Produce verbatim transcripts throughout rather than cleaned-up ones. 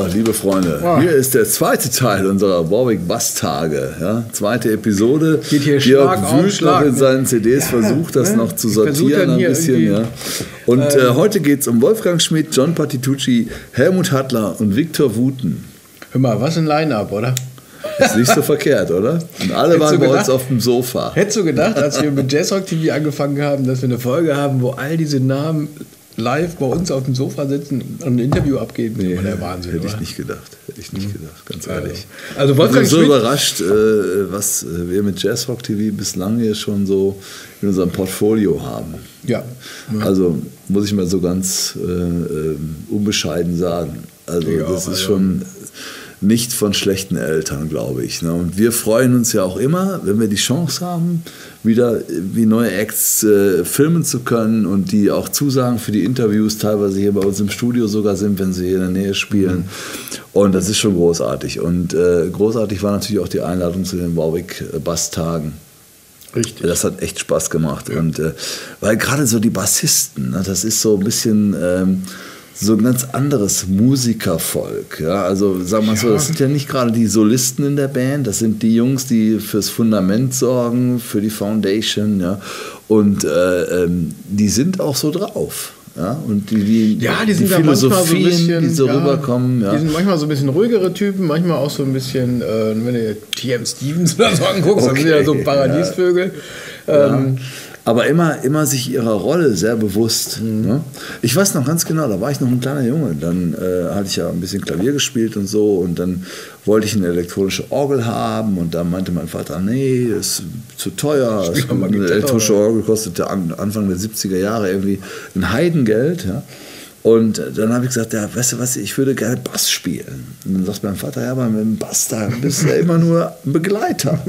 liebe Freunde, oh. hier ist der zweite Teil unserer Warwick Bass-Tage. Ja? Zweite Episode. Geht hier Georg Schlag auf wühlt Schlag, noch in ne? seinen C Ds, Ja, versucht das ne? noch zu Ich versuch sortieren dann ein hier bisschen. Ja. Und ähm, äh, heute geht es um Wolfgang Schmidt, John Patitucci, Helmut Hattler und Viktor Wooten. Hör mal, was ein Line-Up, oder? Ist nicht so verkehrt, oder? Und alle Hättest waren du bei gedacht? uns auf dem Sofa. Hättest du gedacht, als wir mit Jazzrock T V angefangen haben, dass wir eine Folge haben, wo all diese Namen live bei uns auf dem Sofa sitzen und ein Interview abgeben? Nee, das war der Wahnsinn, hätte oder? ich nicht gedacht. Hätte ich nicht gedacht, ganz ehrlich. Also Ich Wolfgang bin so Schmidt, überrascht, äh, was wir mit Jazzrock T V bislang hier schon so in unserem Portfolio haben. ja. Also muss ich mal so ganz äh, äh, unbescheiden sagen. Also Ich das auch, ist also. schon nicht von schlechten Eltern, glaube ich. Ne? Und wir freuen uns ja auch immer, wenn wir die Chance haben, wieder wie neue Acts äh, filmen zu können und die auch zusagen für die Interviews, teilweise hier bei uns im Studio sogar sind, wenn sie hier in der Nähe spielen. Und das ist schon großartig. Und äh, großartig war natürlich auch die Einladung zu den Warwick Bass-Tagen. Richtig. Das hat echt Spaß gemacht. Ja. Und, äh, weil gerade so die Bassisten, ne, das ist so ein bisschen ähm, so ein ganz anderes Musikervolk. Ja? Also sagen wir mal so, Ja. das sind ja nicht gerade die Solisten in der Band, das sind die Jungs, die fürs Fundament sorgen, für die Foundation. Ja? Und äh, ähm, die sind auch so drauf. Ja? Und die, die, Ja, die sind die da manchmal so ein Philosophien, bisschen, die so ja, rüberkommen. Ja? Die sind manchmal so ein bisschen ruhigere Typen, manchmal auch so ein bisschen, äh, wenn du T M Stevens oder so anguckst, Okay, das sind ja so Paradiesvögel. Ja. Ähm, Aber immer, immer sich ihrer Rolle sehr bewusst. Mhm. Ne? Ich weiß noch ganz genau, da war ich noch ein kleiner Junge. Dann äh, hatte ich ja ein bisschen Klavier gespielt und so. Und dann wollte ich eine elektronische Orgel haben. Und da meinte mein Vater, nee, das ist zu teuer. Spiel doch mal Eine Gitarre. elektronische Orgel kostete an, Anfang der siebziger Jahre irgendwie ein Heidengeld. Ja? Und dann habe ich gesagt, ja, weißt du was, ich würde gerne Bass spielen. Und dann sagt mein Vater, ja, aber mit dem Bass, da bist du ja immer nur ein Begleiter.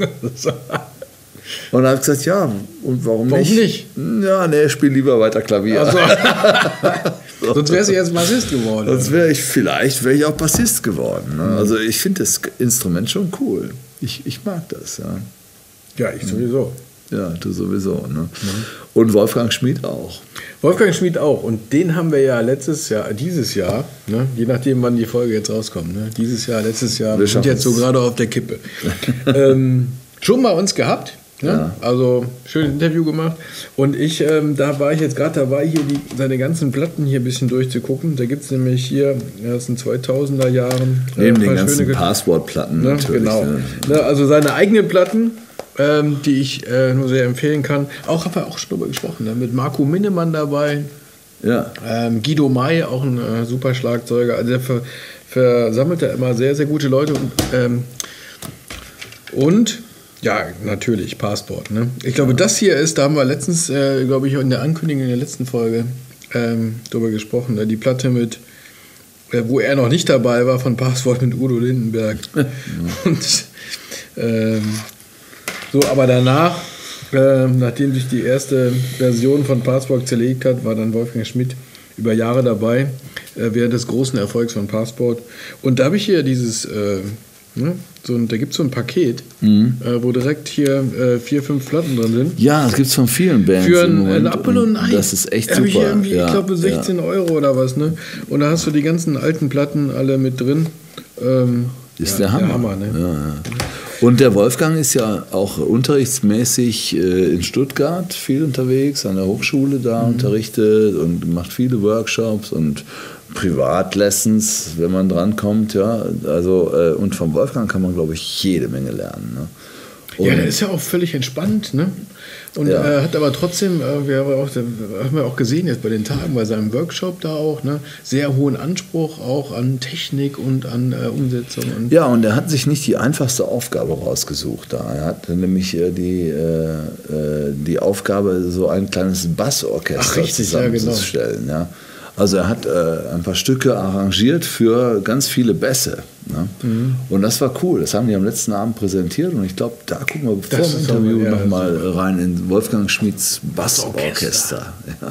Und dann habe ich gesagt, ja, und warum, Warum nicht? nicht? Ja, nee, spiel lieber weiter Klavier. also, sonst wärst du jetzt Bassist geworden. Sonst wäre ich, vielleicht wäre ich auch Bassist geworden. Ne? Also ich finde das Instrument schon cool. Ich, ich mag das, ja. Ja, ich sowieso. Ja, du sowieso. Ne? Und Wolfgang Schmidt auch. Wolfgang Schmidt auch. Und den haben wir ja letztes Jahr, dieses Jahr, ne, je nachdem, wann die Folge jetzt rauskommt, ne, dieses Jahr, letztes Jahr, Wir wir sind schaffen jetzt so es. gerade auf der Kippe. ähm, schon bei uns gehabt. Ne? Ja. Also schönes Interview gemacht. Und ich, ähm, da war ich jetzt gerade dabei, hier die, seine ganzen Platten hier ein bisschen durchzugucken. Da gibt es nämlich hier, ja, das sind zweitausender Jahren. äh, Neben ein den paar ganzen schöne Ge- Passwortplatten Ne, natürlich. genau. Ne? Ne, also seine eigenen Platten, ähm, die ich äh, nur sehr empfehlen kann. Auch haben wir auch schon drüber gesprochen, ne? Mit Marco Minnemann dabei, Ja. ähm, Guido May, auch ein äh, super Schlagzeuger. Also der ver versammelt da immer sehr, sehr gute Leute. Und, ähm, und ja, natürlich, Passport. Ne? Ich glaube, das hier ist, da haben wir letztens, äh, glaube ich, in der Ankündigung in der letzten Folge ähm, drüber gesprochen, ne? Die Platte mit, äh, wo er noch nicht dabei war, von Passport mit Udo Lindenberg. Und ähm, so, aber danach, ähm, nachdem sich die erste Version von Passport zerlegt hat, war dann Wolfgang Schmidt über Jahre dabei, äh, während des großen Erfolgs von Passport. Und da habe ich hier dieses, äh, ne, so ein, da gibt es so ein Paket, Mhm. äh, wo direkt hier äh, vier, fünf Platten drin sind. Ja, das gibt es von vielen Bands. Für im ein, Moment. ein Apfel und ein Ei. Das ist echt Hab ich super. irgendwie, ja, ich glaube, ja. sechzehn Euro oder was. Ne? Und da hast du die ganzen alten Platten alle mit drin. Ähm, Ist ja, der Hammer. ne? Ja, ja. Und der Wolfgang ist ja auch unterrichtsmäßig äh, in Stuttgart viel unterwegs, an der Hochschule da Mhm. unterrichtet und macht viele Workshops und Privatlessons, wenn man drankommt. Ja. Also, äh, und vom Wolfgang kann man, glaube ich, jede Menge lernen. Ne? Ja, Und- der ist ja auch völlig entspannt, ne? Und Ja. äh, hat aber trotzdem, äh, wir haben, auch, haben wir auch gesehen jetzt bei den Tagen, bei seinem Workshop da auch, ne? Sehr hohen Anspruch auch an Technik und an äh, Umsetzung. Und Ja, und er hat sich nicht die einfachste Aufgabe rausgesucht da. Er hat nämlich äh, die, äh, äh, die Aufgabe, so ein kleines Bassorchester Ach, richtig, ja, genau. zusammenzustellen. Ja. Also er hat äh, ein paar Stücke arrangiert für ganz viele Bässe. Ne? Mhm. Und das war cool. Das haben die am letzten Abend präsentiert. Und ich glaube, da gucken wir vor Das dem ist Interview aber- ja, nochmal rein in Wolfgang Schmidts Bassorchester. Ja.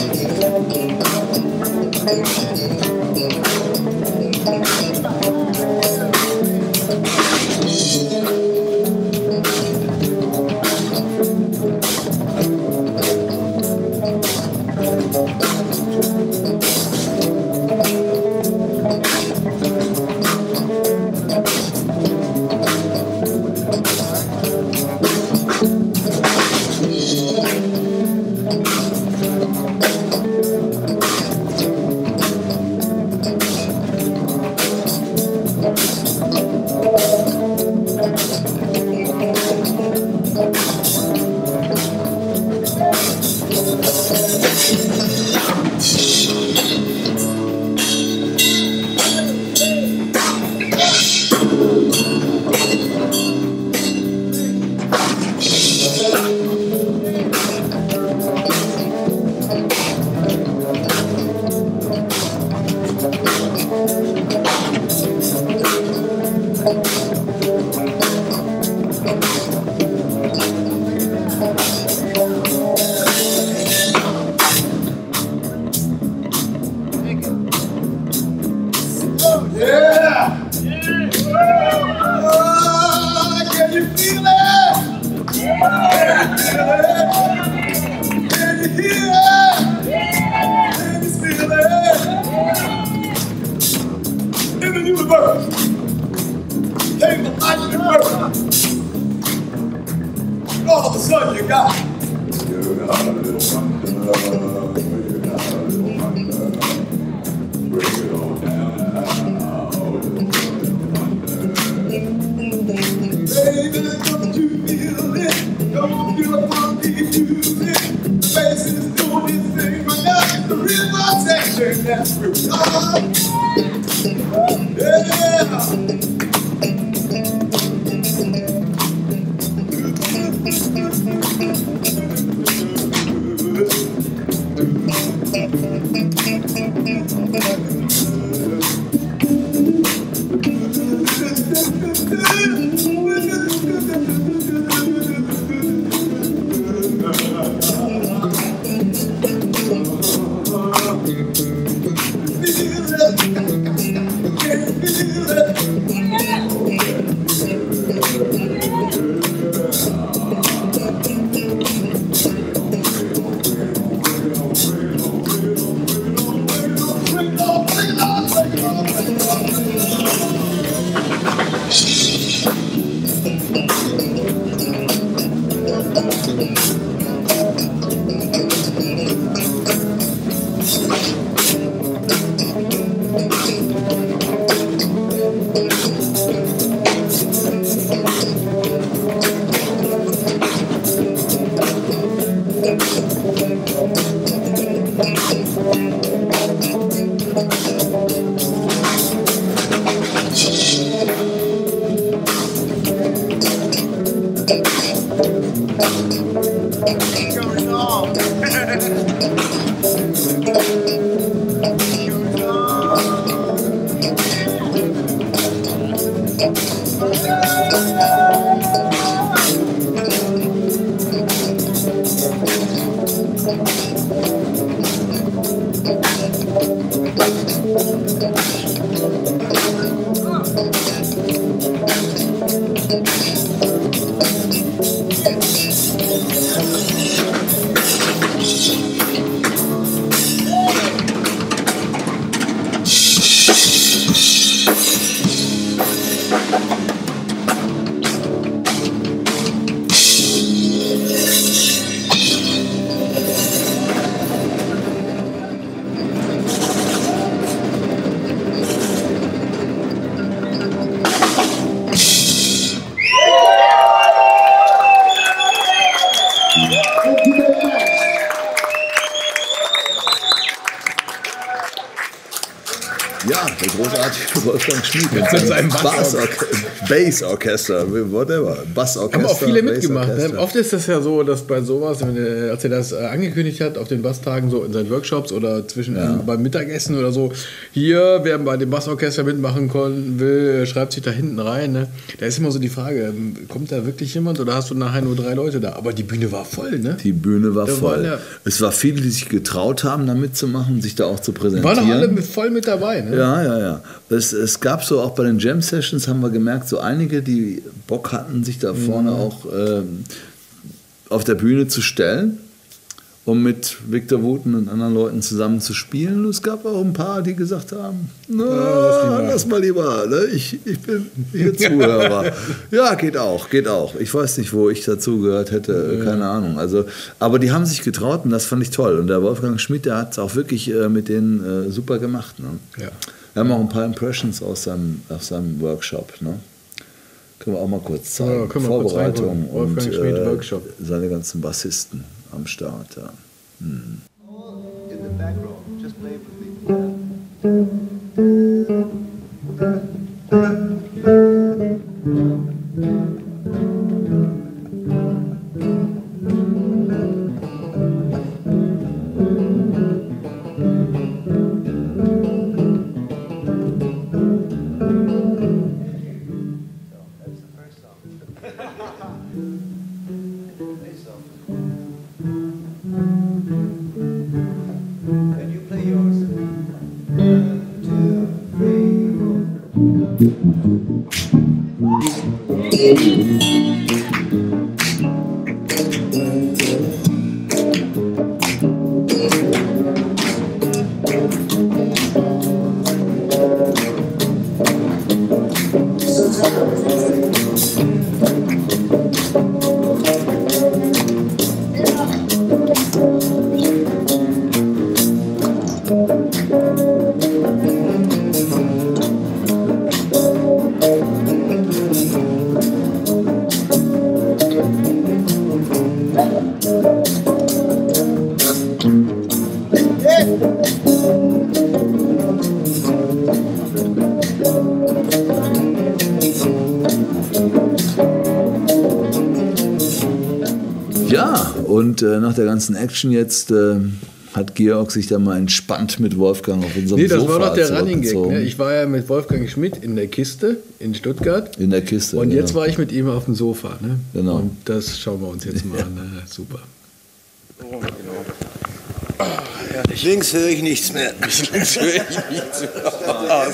We'll be right back. Ja, der großartige Wolfgang Schmied mit seinem seinem Bassorchester. Bassorchester, whatever, Bassorchester. Haben auch viele mitgemacht. Ne? Bassorchester. Oft ist das ja so, dass bei sowas, wenn, äh, als er das äh, angekündigt hat auf den Basstagen, so in seinen Workshops oder zwischen Ja. äh, beim Mittagessen oder so, hier, wer bei dem Bassorchester mitmachen kon- will, äh, schreibt sich da hinten rein. Ne? Da ist immer so die Frage, ähm, kommt da wirklich jemand oder hast du nachher nur drei Leute da? Aber die Bühne war voll, ne? Die Bühne war Da voll. waren ja- Es war viele, die sich getraut haben, da mitzumachen, sich da auch zu präsentieren. Waren doch alle mit, voll mit dabei, ne? Ja, ja, ja. Es, es gab so auch bei den Jam Sessions, haben wir gemerkt, so einige, die Bock hatten, sich da vorne Mhm. auch ähm, auf der Bühne zu stellen, um mit Victor Wooten und anderen Leuten zusammen zu spielen. Und es gab auch ein paar, die gesagt haben, na, lass lieber. lass mal lieber, ne? ich, ich bin hier Zuhörer. Ja, geht auch, geht auch. Ich weiß nicht, wo ich dazugehört hätte, keine Ahnung. Also, aber die haben sich getraut und das fand ich toll. Und der Wolfgang Schmidt, der hat es auch wirklich äh, mit denen äh, super gemacht. Ne? Ja. Wir haben auch ein paar Impressions aus seinem, aus seinem Workshop. Ne? Können wir auch mal kurz zeigen. Ja, können wir kurz Vorbereitung reingucken. und Wolfgang Schmidt äh, Workshop. seine ganzen Bassisten am Start. Ja. In the background, just play with me. That's the first song. Play soft. And you play yours. One, two, three, four. Ja, und äh, nach der ganzen Action jetzt äh, hat Georg sich da mal entspannt mit Wolfgang auf unserem Nee, das Sofa war doch der Running Gag. zurückgezogen. Ne? Ich war ja mit Wolfgang Schmidt in der Kiste in Stuttgart. In der Kiste. Und genau. jetzt war ich mit ihm auf dem Sofa. Ne? Genau. Und das schauen wir uns jetzt mal an. Ne? Super. Links höre ich nichts mehr. Links höre ich nichts mehr.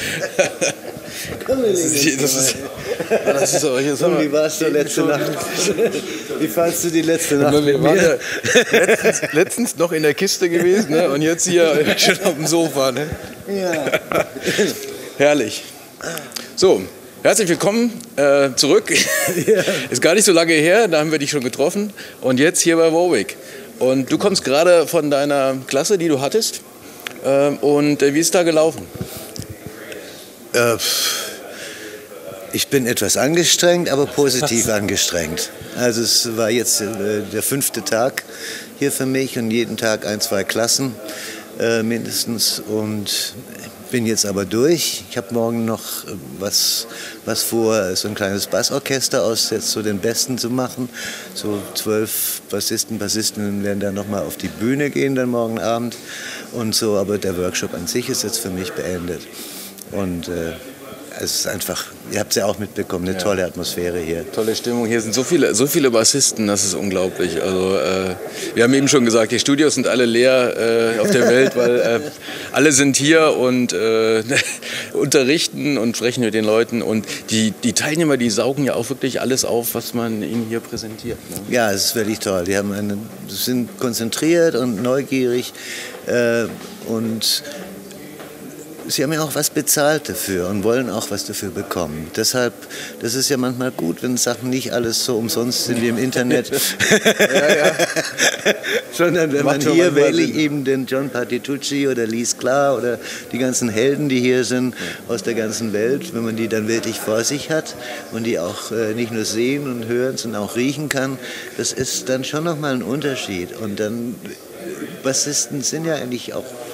Das ist, das ist, das ist aber hier so. Wie warst du letzte Nacht? Wie fandst du die letzte Nacht? Wir mit waren mir? ja letztens, letztens noch in der Kiste gewesen, ne? Und jetzt hier schon auf dem Sofa. Ne? Ja. Herrlich. So, herzlich willkommen äh, zurück. Ist gar nicht so lange her, da haben wir dich schon getroffen. Und jetzt hier bei Warwick. Und du kommst gerade von deiner Klasse, die du hattest. Äh, und äh, wie ist da gelaufen? Äh, ich bin etwas angestrengt, aber positiv angestrengt. Also es war jetzt äh, der fünfte Tag hier für mich und jeden Tag ein, zwei Klassen äh, mindestens. Und bin jetzt aber durch. Ich habe morgen noch äh, was, was vor, so ein kleines Bassorchester aus jetzt so den Besten zu machen. So zwölf Bassisten, Bassistinnen werden dann nochmal auf die Bühne gehen dann morgen Abend und so. Aber der Workshop an sich ist jetzt für mich beendet. Und äh, es ist einfach, ihr habt es ja auch mitbekommen, eine tolle Atmosphäre hier. Tolle Stimmung. Hier sind so viele, so viele Bassisten, das ist unglaublich. Also, äh, wir haben eben schon gesagt, die Studios sind alle leer äh, auf der Welt, weil äh, alle sind hier und äh, unterrichten und sprechen mit den Leuten. Und die, die Teilnehmer, die saugen ja auch wirklich alles auf, was man ihnen hier präsentiert. Ne? Ja, es ist wirklich toll. Die haben eine, sind konzentriert und neugierig äh, und sie haben ja auch was bezahlt dafür und wollen auch was dafür bekommen. Deshalb, das ist ja manchmal gut, wenn Sachen nicht alles so umsonst sind wie im Internet. Ja, ja. Sondern wenn Macht man schon hier manchmal wähle Sinn. eben den John Patitucci oder Lee Sklar oder die ganzen Helden, die hier sind aus der ganzen Welt, wenn man die dann wirklich vor sich hat und die auch äh, nicht nur sehen und hören, sondern auch riechen kann, das ist dann schon nochmal ein Unterschied. Und dann, Bassisten sind ja eigentlich auch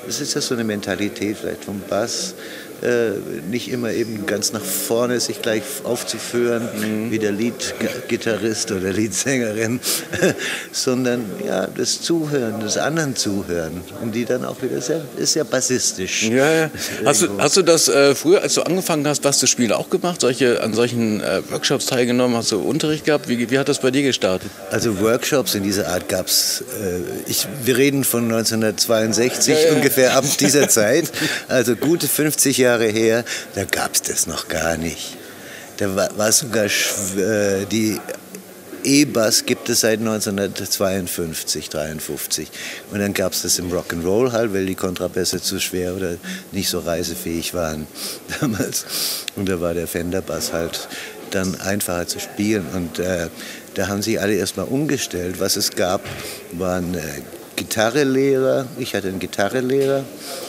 das ist ja so eine Mentalität vielleicht vom Bass, äh, nicht immer eben ganz nach vorne sich gleich aufzuführen, mhm. wie der Leadgitarrist oder Leadsängerin, sondern ja, das Zuhören, das anderen Zuhören. Und die dann auch wieder sehr, ist ja bassistisch. Ja, ja. Hast, du, hast du das äh, früher, als du angefangen hast, was zu spielen, auch gemacht? Solche, an solchen äh, Workshops teilgenommen? Hast du Unterricht gehabt? Wie, wie hat das bei dir gestartet? Also Workshops in dieser Art gab es, äh, wir reden von neunzehnhundertzweiundsechzig, ja, ja. ungefähr ab dieser Zeit, also gute fünfzig Jahre her, da gab es das noch gar nicht. Da war, war sogar äh, die E-Bass gibt es seit neunzehnhundertzweiundfünfzig, dreiundfünfzig. Und dann gab es das im Rock'n'Roll halt, weil die Kontrabässe zu schwer oder nicht so reisefähig waren damals. Und da war der Fender-Bass halt dann einfacher zu spielen. Und äh, da haben sich alle erstmal umgestellt. Was es gab, waren äh, Gitarrelehrer. Ich hatte einen Gitarrelehrer.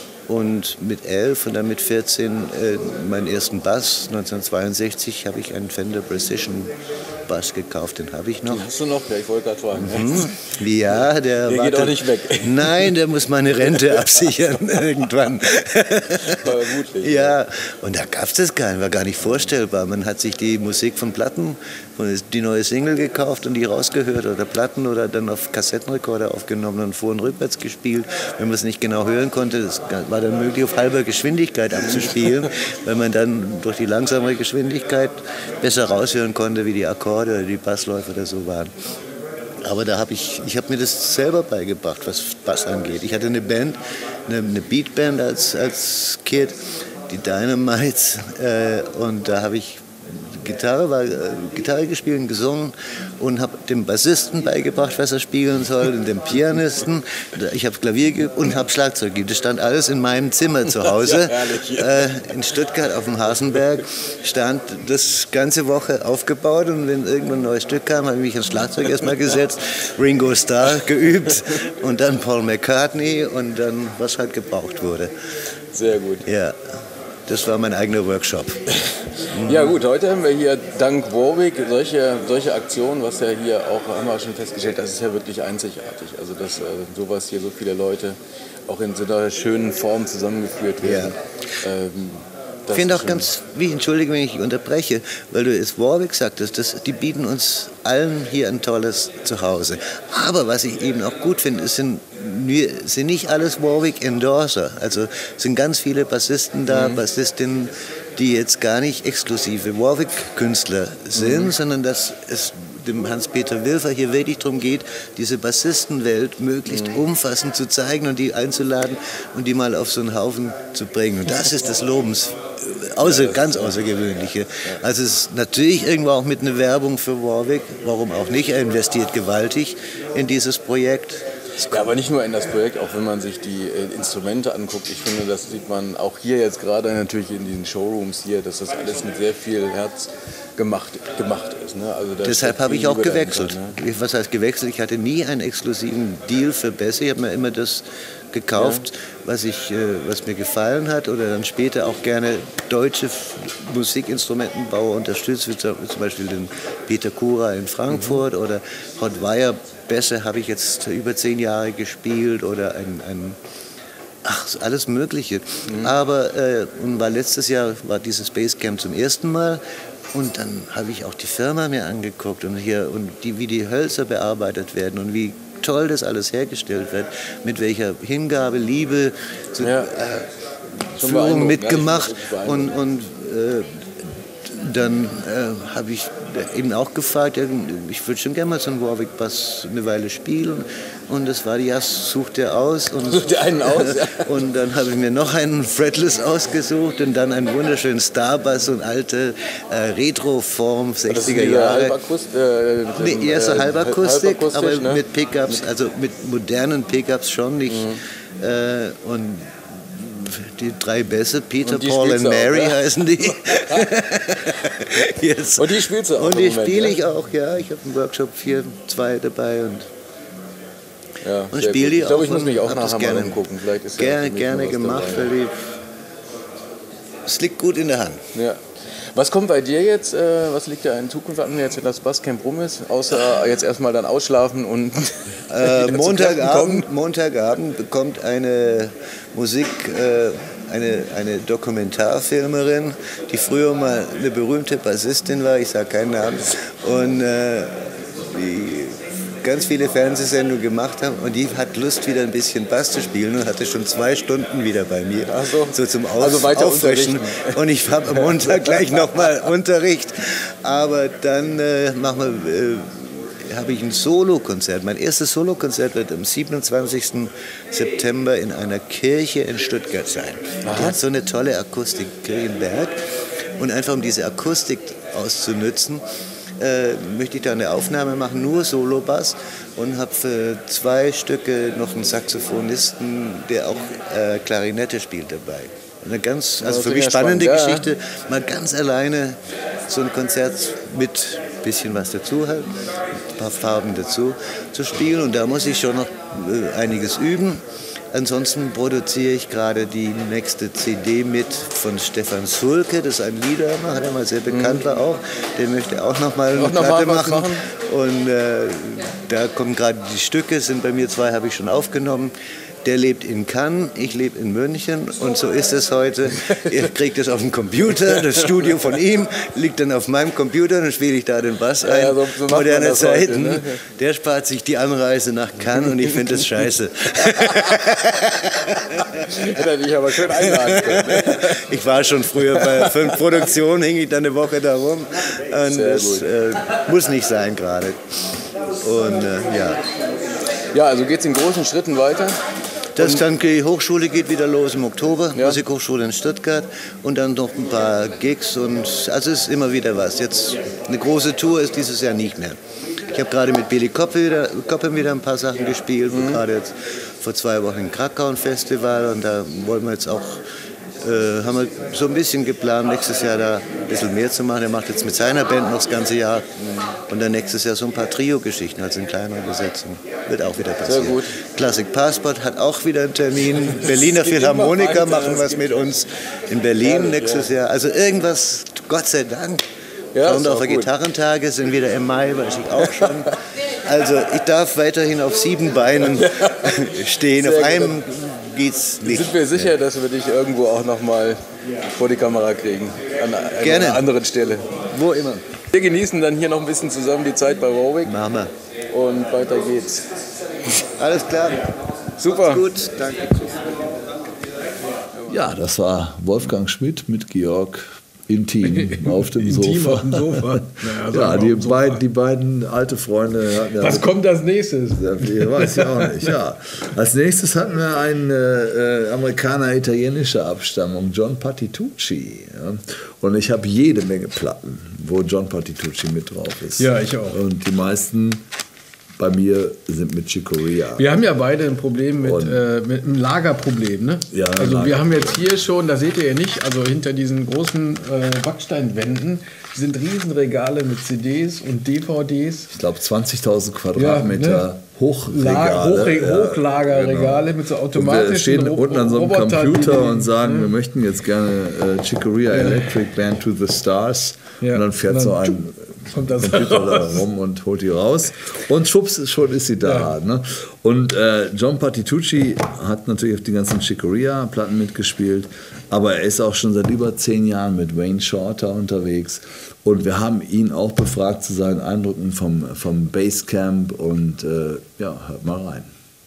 Und mit elf und dann mit vierzehn äh, meinen ersten Bass. neunzehnhundertzweiundsechzig habe ich einen Fender Precision Bass gekauft, den habe ich noch. Den hast du noch? Ja, ich wollte gerade fragen. Mhm. Ja, der, der geht auch nicht weg. Nein, der muss meine Rente absichern irgendwann. Vermutlich. Ja, und da gab es das gar nicht, war gar nicht vorstellbar. Man hat sich die Musik von Platten, die neue Single gekauft und die rausgehört oder Platten oder dann auf Kassettenrekorder aufgenommen und vor- und rückwärts gespielt. Wenn man es nicht genau hören konnte, das war dann möglich, auf halber Geschwindigkeit abzuspielen, weil man dann durch die langsamere Geschwindigkeit besser raushören konnte, wie die Akkorde oder die Bassläufe oder so waren. Aber da habe ich, ich habe mir das selber beigebracht, was Bass angeht. Ich hatte eine Band, eine, eine Beatband als, als Kid, die Dynamites, äh, und da habe ich Gitarre, war, äh, Gitarre gespielt und gesungen und habe dem Bassisten beigebracht, was er spielen soll, und dem Pianisten. Ich habe Klavier ge- und habe Schlagzeug geübt. Das stand alles in meinem Zimmer zu Hause. Ja, äh, in Stuttgart auf dem Hasenberg stand das ganze Woche aufgebaut, und wenn irgendwann ein neues Stück kam, habe ich mich ans Schlagzeug erstmal gesetzt, Ringo Starr geübt und dann Paul McCartney und dann was halt gebraucht wurde. Sehr gut. Ja. Das war mein eigener Workshop. Ja gut, heute haben wir hier dank Warwick solche, solche Aktionen, was ja hier auch, haben wir schon festgestellt, das ist ja wirklich einzigartig. Also dass äh, sowas hier so viele Leute auch in so einer schönen Form zusammengeführt werden. Ja. Ähm, ich finde auch ganz, wie, entschuldige, wenn ich unterbreche, weil du es Warwick sagtest, das, die bieten uns allen hier ein tolles Zuhause. Aber was ich eben auch gut finde, es sind, sind nicht alles Warwick-Endorser. Also es sind ganz viele Bassisten da, mhm. Bassistinnen, die jetzt gar nicht exklusive Warwick-Künstler sind, mhm. sondern dass es dem Hans-Peter Wilfer hier wirklich darum geht, diese Bassistenwelt möglichst mhm. umfassend zu zeigen und die einzuladen und die mal auf so einen Haufen zu bringen. Und das ist das Lobens, außer, ganz Außergewöhnliche. Also es ist natürlich irgendwo auch mit einer Werbung für Warwick, warum auch nicht, er investiert gewaltig in dieses Projekt. Ja, aber nicht nur in das Projekt, auch wenn man sich die äh, Instrumente anguckt. Ich finde, das sieht man auch hier jetzt gerade natürlich in diesen Showrooms hier, dass das alles mit sehr viel Herz gemacht, gemacht ist. Ne? Also deshalb habe ich auch gewechselt. Dahinter, ne? Was heißt gewechselt? Ich hatte nie einen exklusiven Deal für Bässe. Ich habe mir immer das gekauft, ja. was, ich, äh, was mir gefallen hat, oder dann später auch gerne deutsche Musikinstrumentenbauer unterstützt, wie zum Beispiel den Peter Kura in Frankfurt, mhm. oder Hotwire Bässe habe ich jetzt über zehn Jahre gespielt, oder ein, ein ach, alles Mögliche. Mhm. Aber äh, und war letztes Jahr war dieses Basscamp zum ersten Mal. Und dann habe ich auch die Firma mir angeguckt und hier und die, wie die Hölzer bearbeitet werden und wie toll das alles hergestellt wird, mit welcher Hingabe, Liebe, zu, ja. äh, Führung mitgemacht. Und, und äh, dann äh, habe ich eben auch gefragt, ich würde schon gerne mal so einen Warwick-Bass eine Weile spielen. Und das war die, ja, sucht der aus. Und, sucht der einen aus, ja. Und dann habe ich mir noch einen Fretless ausgesucht und dann einen wunderschönen Starbass, so eine alte äh, Retro-Form, sechziger Jahre. Halbakustik? Äh, nee, eher so Halbakustik, aber ne? mit Pickups, also mit modernen Pickups schon nicht. Mhm. Äh, und die drei Bässe, Peter, Paul und Mary auch, ja? heißen die. Yes. Und die spielst du auch? Und die spiele ich auch, ja. Ich habe einen Workshop vier, zwei dabei und, ja, und spiele die ich auch. Ich glaube, ich muss mich auch nachher mal umgucken. Vielleicht ist gerne, ja gerne gemacht, weil die, es liegt gut in der Hand. Ja. Was kommt bei dir jetzt? Äh, was liegt da in Zukunft an, jetzt das Basscamp rum ist? Außer jetzt erstmal dann ausschlafen und äh, Montagabend, Montagabend bekommt eine Musik, äh, eine, eine Dokumentarfilmerin, die früher mal eine berühmte Bassistin war, ich sage keinen Namen, und äh, die ganz viele Fernsehsendungen gemacht haben, und die hat Lust, wieder ein bisschen Bass zu spielen und hatte schon zwei Stunden wieder bei mir, Ach so. so zum Auf Also weiter Auffrischen. Und ich habe am Montag gleich nochmal Unterricht, aber dann äh, machen wir... Äh, habe ich ein Solokonzert. Mein erstes Solokonzert wird am siebenundzwanzigsten September in einer Kirche in Stuttgart sein. Aha. Die hat so eine tolle Akustik, Kirchenberg. Und einfach um diese Akustik auszunützen, äh, möchte ich da eine Aufnahme machen, nur Solobass, und habe für zwei Stücke noch einen Saxophonisten, der auch äh, Klarinette spielt, dabei. Eine ganz, also für mich spannende spannend, Geschichte, ja. Mal ganz alleine so ein Konzert mit ein bisschen was dazu halt, ein paar Farben dazu zu spielen, und da muss ich schon noch äh, einiges üben. Ansonsten produziere ich gerade die nächste C D mit von Stefan Sulke, das ist ein Liedermacher, der mal sehr bekannt war auch. Der möchte auch noch mal eine auch Platte noch mal machen. machen. Und äh, da kommen gerade die Stücke, sind bei mir zwei, habe ich schon aufgenommen. Der lebt in Cannes, ich lebe in München, und so ist es heute. Ihr kriegt es auf dem Computer, das Studio von ihm liegt dann auf meinem Computer, dann spiele ich da den Bass ein. Ja, so, so moderne Zeiten. Heute, ne? Der spart sich die Anreise nach Cannes, und ich finde es scheiße. Hätte er dich aber schön einladen können. Ne? Ich war schon früher bei fünf Produktionen, hing ich dann eine Woche da rum. Und Sehr das äh, muss nicht sein gerade. Und äh, ja. Ja, also geht es in großen Schritten weiter. Das dann, die Hochschule geht wieder los im Oktober, ja. Musikhochschule in Stuttgart, und dann noch ein paar Gigs, und also es ist immer wieder was. Jetzt eine große Tour ist dieses Jahr nicht mehr. Ich habe gerade mit Billy Koppe wieder, Koppe wieder ein paar Sachen gespielt, mhm. gerade jetzt vor zwei Wochen in Krakau ein Festival, und da wollen wir jetzt auch, äh, haben wir so ein bisschen geplant, nächstes Jahr da ein bisschen mehr zu machen. Er macht jetzt mit seiner Band noch das ganze Jahr, und dann nächstes Jahr so ein paar Trio-Geschichten, also in kleinerer Besetzung. Wird auch wieder passieren. Sehr gut. Classic Passport hat auch wieder einen Termin. Berliner Philharmoniker machen was mit uns in Berlin nächstes Jahr. Also irgendwas, Gott sei Dank. Ja, Fraundorfer Gitarrentage sind wieder im Mai, weiß ich auch schon. Also ich darf weiterhin auf sieben Beinen stehen. Sehr auf einem geht's nicht. Sind wir sicher, dass wir dich irgendwo auch noch mal vor die Kamera kriegen? An einer Gerne. anderen Stelle. Wo immer. Wir genießen dann hier noch ein bisschen zusammen die Zeit bei Warwick. Mama. Und weiter geht's. Alles klar. Super. Gut, danke. Ja, das war Wolfgang Schmidt mit Georg intim auf dem Intim Sofa. auf dem Sofa. Naja, ja, auf die, dem Sofa. beid, die beiden alte Freunde hatten ja. Was kommt als nächstes? Ich weiß ja auch nicht. Ja. Als nächstes hatten wir einen äh, Amerikaner italienischer Abstammung, John Patitucci. Ja. Und ich habe jede Menge Platten, wo John Patitucci mit drauf ist. Ja, ich auch. Und die meisten bei mir sind mit Chick Corea. Wir haben ja beide ein Problem mit, äh, mit einem Lagerproblem. Ne? Ja, also Lager. wir haben jetzt hier schon, da seht ihr ja nicht, also hinter diesen großen äh, Backsteinwänden sind Riesenregale mit C Ds und D V Ds. Ich glaube zwanzigtausend Quadratmeter Ja, ne? Hochregale. Hochre ja, Hochlagerregale genau. mit so Und automatischen wir stehen Ro unten an so einem Roboter, Computer die- und sagen, ne? wir möchten jetzt gerne äh, Chick Corea Ja. Electric Band to the Stars. Ja. Und dann fährt Und dann so ein kommt das Computer da raus. rum und holt die raus. Und schwupps, schon ist sie da. Ne? Und äh, John Patitucci hat natürlich auf die ganzen Chick Corea Platten mitgespielt, aber er ist auch schon seit über zehn Jahren mit Wayne Shorter unterwegs. Und wir haben ihn auch befragt zu seinen Eindrücken vom, vom Basecamp, und äh, ja, hört mal rein.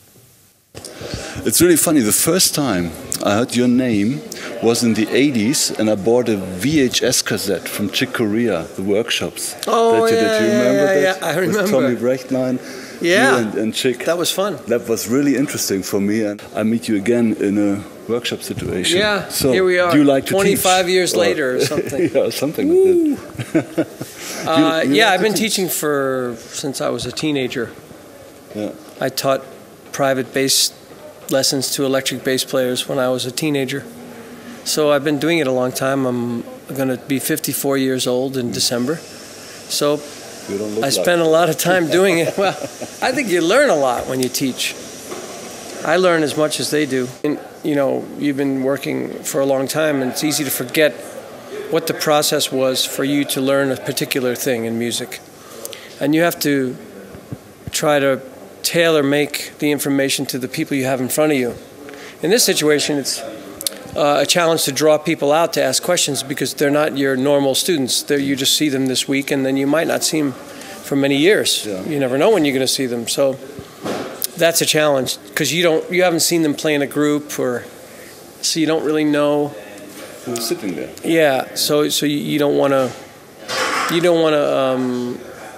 It's really funny. The first time I heard your name was in the eighties, and I bought a V H S cassette from Chick Corea, the workshops. Oh, that you yeah, did. You yeah, remember yeah, that? yeah, I With remember. Tommy Brechtlein, Yeah. you and, and Chick. That was fun. That was really interesting for me, and I meet you again in a workshop situation. Yeah, so here we are, Do you like to twenty-five teach? years Or- later or something. yeah, something like that. Uh, You- you yeah, like I've to been teach? teaching for since I was a teenager. Yeah. I taught private bass lessons to electric bass players when I was a teenager. So I've been doing it a long time. I'm going to be fifty-four years old in December. So You don't look I like spent a lot of time doing it. Well, I think you learn a lot when you teach. I learn as much as they do. And, you know, you've been working for a long time, and it's easy to forget what the process was for you to learn a particular thing in music. And you have to try to tailor make the information to the people you have in front of you. In this situation, it's uh, a challenge to draw people out to ask questions because they're not your normal students. They're, you just see them this week, and then you might not see them for many years. Yeah. You never know when you're going to see them. So that's a challenge because you don't, you haven't seen them play in a group, or so you don't really know who's sitting there. Yeah, so so you, you don't want to you don't want to um,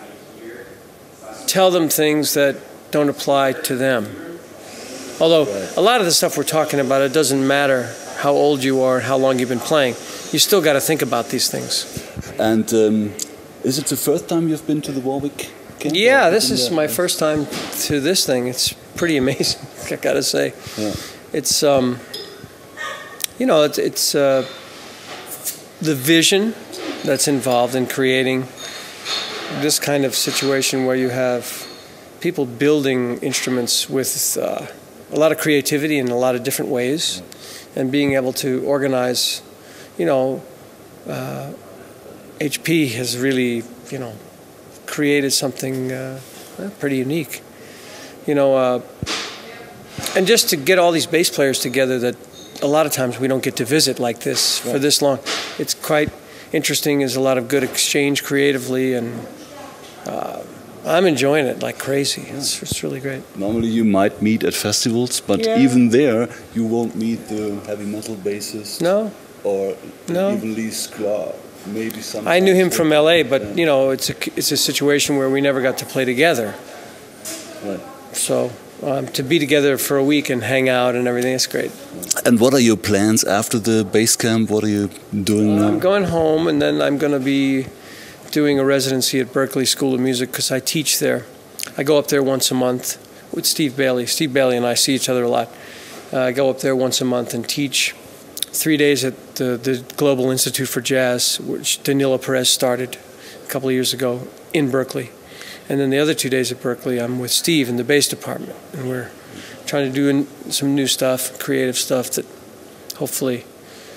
tell them things that don't apply to them. Although right. a lot of the stuff we're talking about, it doesn't matter how old you are, how long you've been playing. You still got to think about these things. And um, is it the first time you've been to the Warwick camp? Yeah, this is my first time to this thing. It's pretty amazing, I got to say. Yeah. It's, um, you know, it's, it's uh, the vision that's involved in creating this kind of situation where you have people building instruments with uh, a lot of creativity in a lot of different ways, and being able to organize, you know, uh, H P has really, you know, created something uh, pretty unique, you know, uh, and just to get all these bass players together that a lot of times we don't get to visit like this right. for this long. It's quite interesting. There's a lot of good exchange creatively, and uh, I'm enjoying it like crazy. Yeah. It's, it's really great. Normally you might meet at festivals, but yeah. even there you won't meet the heavy metal bassist. No. Or no. even Lee Sklar. Maybe some. I knew him from L A, but yeah. you know, it's a it's a situation where we never got to play together. Right. So um, to be together for a week and hang out and everything, it's great. And what are your plans after the bass camp? What are you doing uh, now? I'm going home, and then I'm going to be doing a residency at Berklee School of Music because I teach there. I go up there once a month with Steve Bailey. Steve Bailey and I see each other a lot. Uh, I go up there once a month and teach three days at the, the Global Institute for Jazz, which Danilo Perez started a couple of years ago in Berklee. And then the other two days at Berklee, I'm with Steve in the bass department. And we're trying to do some new stuff, creative stuff that hopefully,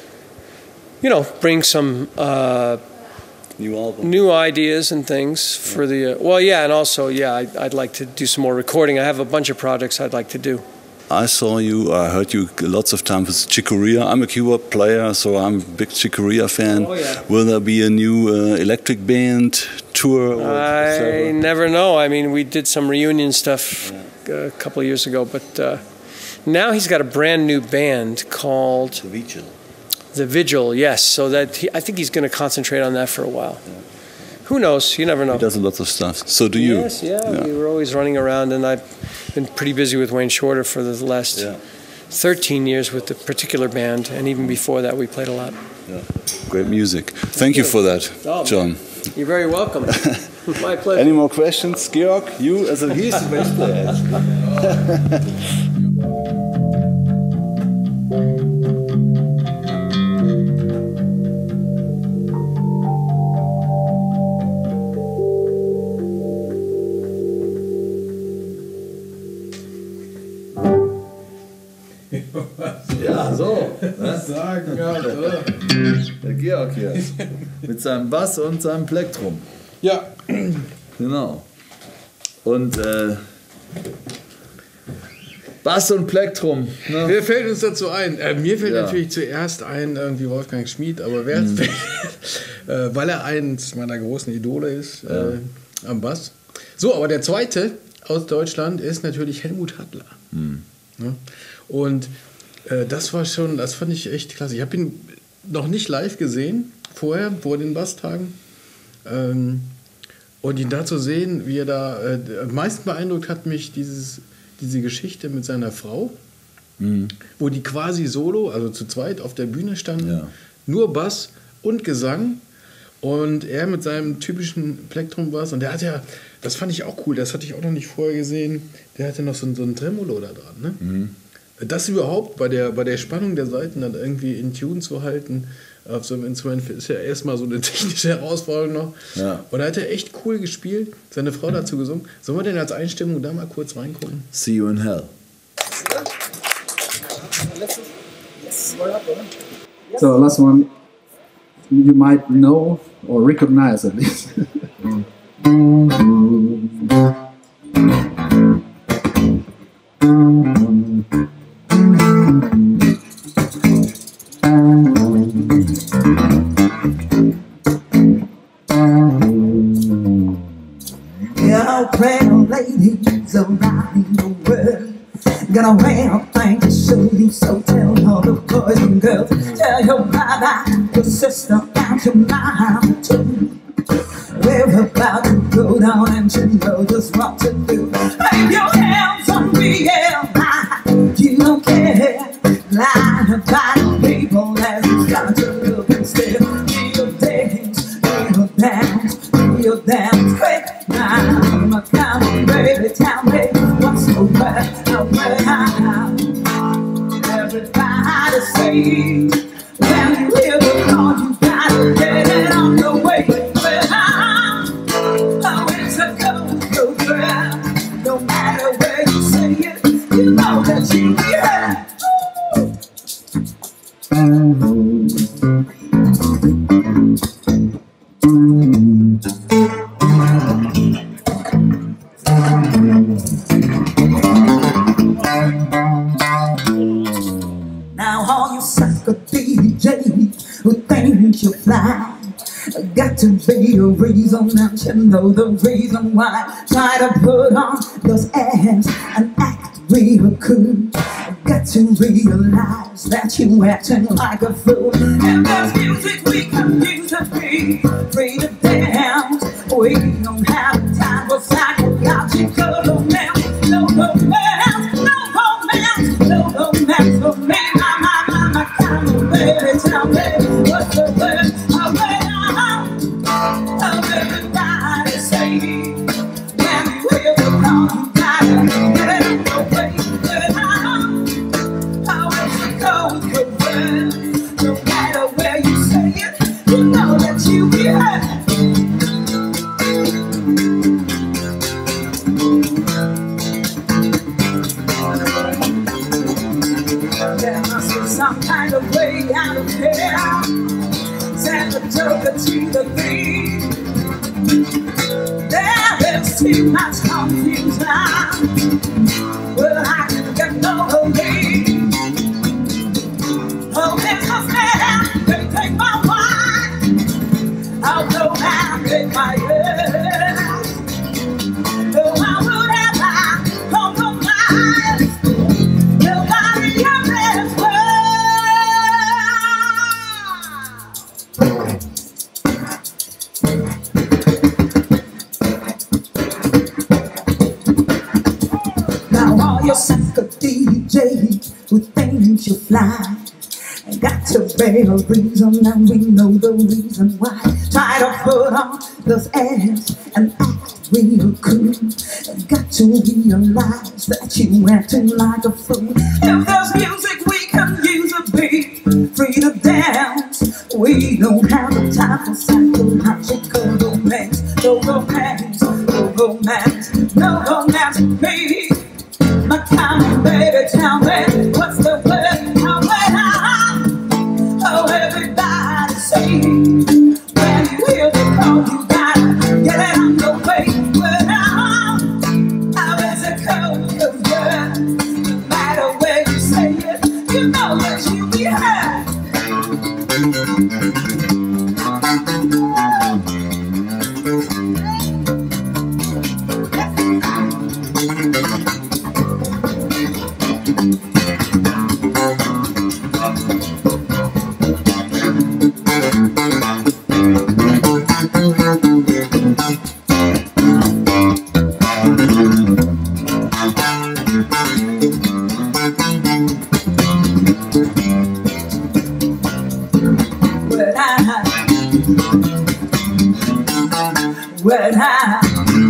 you know, bring some uh, new album, new ideas and things for yeah. the. Uh, well, yeah, and also, yeah, I, I'd like to do some more recording. I have a bunch of projects I'd like to do. I saw you, I heard you lots of times with Chick Corea. I'm a keyboard player, so I'm a big Chick Corea fan. Oh, yeah. Will there be a new uh, electric band tour? Or I several? never know. I mean, we did some reunion stuff yeah. a couple of years ago, but uh, now he's got a brand new band called The Vigil. The Vigil, yes. So that he, I think he's going to concentrate on that for a while. Yeah. Who knows? You never know. He does a lot of stuff. So do you? Yes, yeah. yeah. We were always running around, and I've been pretty busy with Wayne Shorter for the last yeah. thirteen years with the particular band, and even before that, we played a lot. Yeah. Great music. Thank you for that, oh, John. You're very welcome. My pleasure. Any more questions, Georg? You as a he's the bass player. Ja, so. Ne? Sagen, ja, oder? Der Georg hier. Mit seinem Bass und seinem Plektrum. Ja. Genau. Und äh, Bass und Plektrum. Ne? Wer fällt uns dazu ein? Äh, mir fällt ja. natürlich zuerst ein, irgendwie Wolfgang Schmid, aber wer mhm. äh, weil er eins meiner großen Idole ist ja. äh, am Bass. So, aber der zweite aus Deutschland ist natürlich Helmut Hattler. Mhm. Ja? Und äh, das war schon, das fand ich echt klasse. Ich habe ihn noch nicht live gesehen, vorher, vor den Basstagen. Ähm, und ihn da zu sehen, wie er da, äh, am meisten beeindruckt hat mich dieses, diese Geschichte mit seiner Frau, mhm. wo die quasi solo, also zu zweit auf der Bühne standen, ja. nur Bass und Gesang. Und er mit seinem typischen Plektrum-Bass, und der hat ja, das fand ich auch cool, das hatte ich auch noch nicht vorher gesehen, der hatte noch so, so ein Tremolo da dran, ne? Mhm. Das überhaupt bei der, bei der Spannung der Saiten dann irgendwie in Tune zu halten auf so einem Instrument ist ja erstmal so eine technische Herausforderung noch. Ja. Und da hat er echt cool gespielt, seine Frau dazu gesungen. Sollen wir denn als Einstimmung da mal kurz reingucken? See You in Hell. So last one. you might know or recognize at least. Pretty ladies around the world got a rare thing to show you, so tell all the boys and girls, tell your brother, your sister, and your mom too. We're about to go down and you know just what to do. Wave your hands on me, yeah, you don't care. Line about the people as you start to look and stare. Do your dance, do your dance, do your dance quick now. Come on, baby, tell me what's the word, the word now. Everybody say, when you hear the call, you gotta get it on the way. Well, oh, it's a cold, cold world. No matter where you say it, you know that you be heard. Now all you sucker D Js who think you fly, got to be a reason, and you know the reason why. Try to put on those airs and act real cool. Got to realize that you acting like a fool. And there's music we can use to be free to dance. We don't have time for psychological romance. No romance, no romance, no romance for me. My, my, my, my kind of baby, tell me what's the word? Oh, wait, oh, everybody say, when you hear the call, you gotta get it on the way. Oh, it's a cold, cold word. No matter where you say it, you know that you be heard. There must be some kind of way out of here. Send the joker to the thief. There is too much confusion. Well, I can get no relief. Oh, it's a man, they take my wife. I'll go and take my head. Oh, I would ever compromise. Nobody else is worth. Now all your sucker D Js who think you fly, got to be a reason, and we know the reason why. Try to put on those airs and act real cool. Got to realize that you acting like a fool. If there's music we can use a beat, free to dance. We don't have the time for psychological romance. No romance, no romance, no romance with me. My kind, baby, tell me what's the word? How when oh, everybody say, when you hear the call, you gotta get it on the way. Well, how is it cold, cold word? No matter where you say it, you know that you be heard. When I,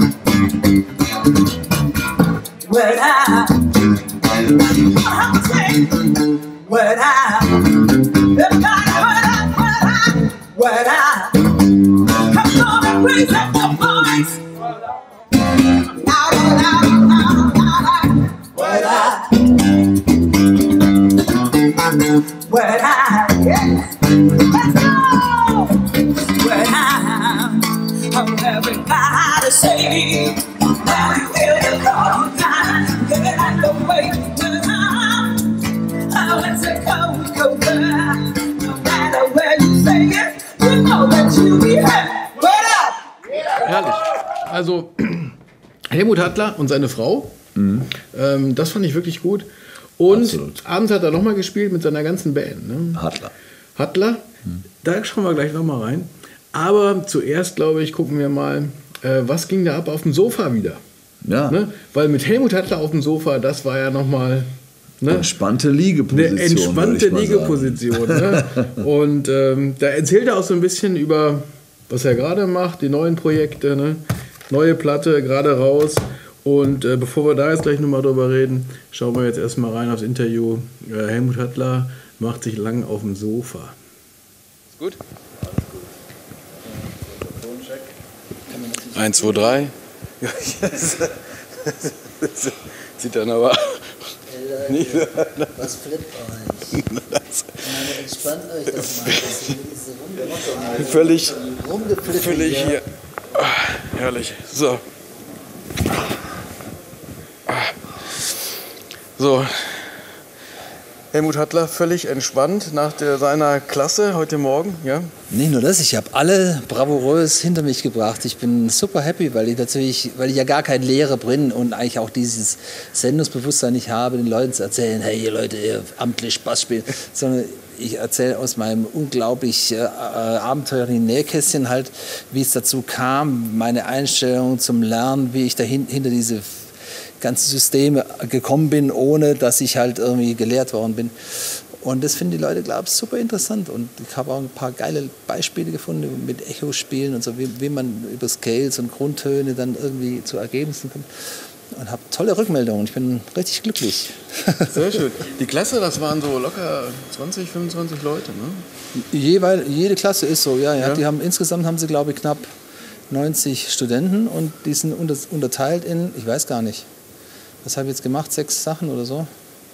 when I, I'm saying, when I, everybody, when I, when I, come on and raise up the voice. Now, now, now, now, when I, when I, yes, let's go. me. Now you feel the long time. You like the way you do. Oh, it's a cold, cold world. No matter where you say it, you know that you'll be happy. What up? Herrlich. Also Helmut Hattler und seine Frau. Mhm. Ähm, das fand ich wirklich gut. Und Absolut. Abends hat er nochmal gespielt mit seiner ganzen Band. Ne? Hattler. Hattler. Mhm. Da schauen wir gleich nochmal rein. Aber zuerst, glaube ich, gucken wir mal, äh, was ging da ab auf dem Sofa wieder. Ja. Ne? Weil mit Helmut Hattler auf dem Sofa, das war ja nochmal... Ne? Entspannte Liegeposition. Eine entspannte Liegeposition. Ne? Und ähm, da erzählt er auch so ein bisschen über, was er gerade macht, die neuen Projekte, ne? Neue Platte, gerade raus. Und äh, bevor wir da jetzt gleich nochmal drüber reden, schauen wir jetzt erstmal rein aufs Interview. Äh, Helmut Hattler macht sich lang auf dem Sofa. Ist gut? Eins, zwei, drei. Sieht dann aber nicht so. Was flippt euch? Entspannt euch doch mal. Das völlig, Rumgeflippig, völlig ja. hier. Ah, herrlich. So. Ah. So. Helmut Hattler völlig entspannt nach der, seiner Klasse heute Morgen, ja? Nicht nur das, ich habe alle bravourös hinter mich gebracht. Ich bin super happy, weil ich natürlich, weil ich ja gar kein Lehrer bin und eigentlich auch dieses Sendungsbewusstsein nicht habe, den Leuten zu erzählen, hey ihr Leute, ihr amtlich Spaß spielen, sondern ich erzähle aus meinem unglaublich äh, abenteuerlichen Nähkästchen halt, wie es dazu kam, meine Einstellung zum Lernen, wie ich dahin, hinter diese ganze Systeme gekommen bin, ohne dass ich halt irgendwie gelehrt worden bin. Und das finden die Leute, glaube ich, super interessant. Und ich habe auch ein paar geile Beispiele gefunden mit Echo-Spielen und so, wie, wie man über Scales und Grundtöne dann irgendwie zu Ergebnissen kommt. Und habe tolle Rückmeldungen. Ich bin richtig glücklich. Sehr schön. Die Klasse, das waren so locker zwanzig, fünfundzwanzig Leute, ne? Jeweil, jede Klasse ist so, ja. ja. Ja. Die haben, insgesamt haben sie, glaube ich, knapp neunzig Studenten und die sind unter, unterteilt in, ich weiß gar nicht, was habe ich jetzt gemacht? Sechs Sachen oder so?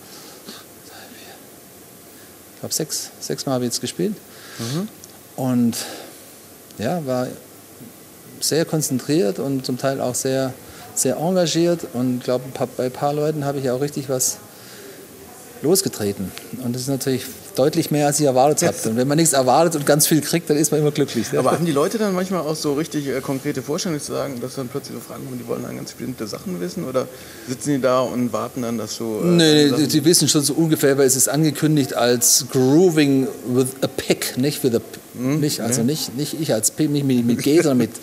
Ich glaube, sechs, sechs Mal habe ich jetzt gespielt. Mhm. Und ja, war sehr konzentriert und zum Teil auch sehr, sehr engagiert. Und ich glaube, bei ein paar Leuten habe ich auch richtig was losgetreten. Und das ist natürlich deutlich mehr, als ich erwartet habe. Und wenn man nichts erwartet und ganz viel kriegt, dann ist man immer glücklich. Aber haben die Leute dann manchmal auch so richtig äh, konkrete Vorstellungen zu sagen, dass dann plötzlich so Fragen kommen, die wollen dann ganz bestimmte Sachen wissen? Oder sitzen die da und warten dann, dass so... Äh, nee, die, die wissen schon so ungefähr, weil es ist angekündigt als Grooving with a Pick, nicht with a... Hm? Nicht, also ja. nicht, nicht ich als Pick, nicht mit, mit G, sondern mit...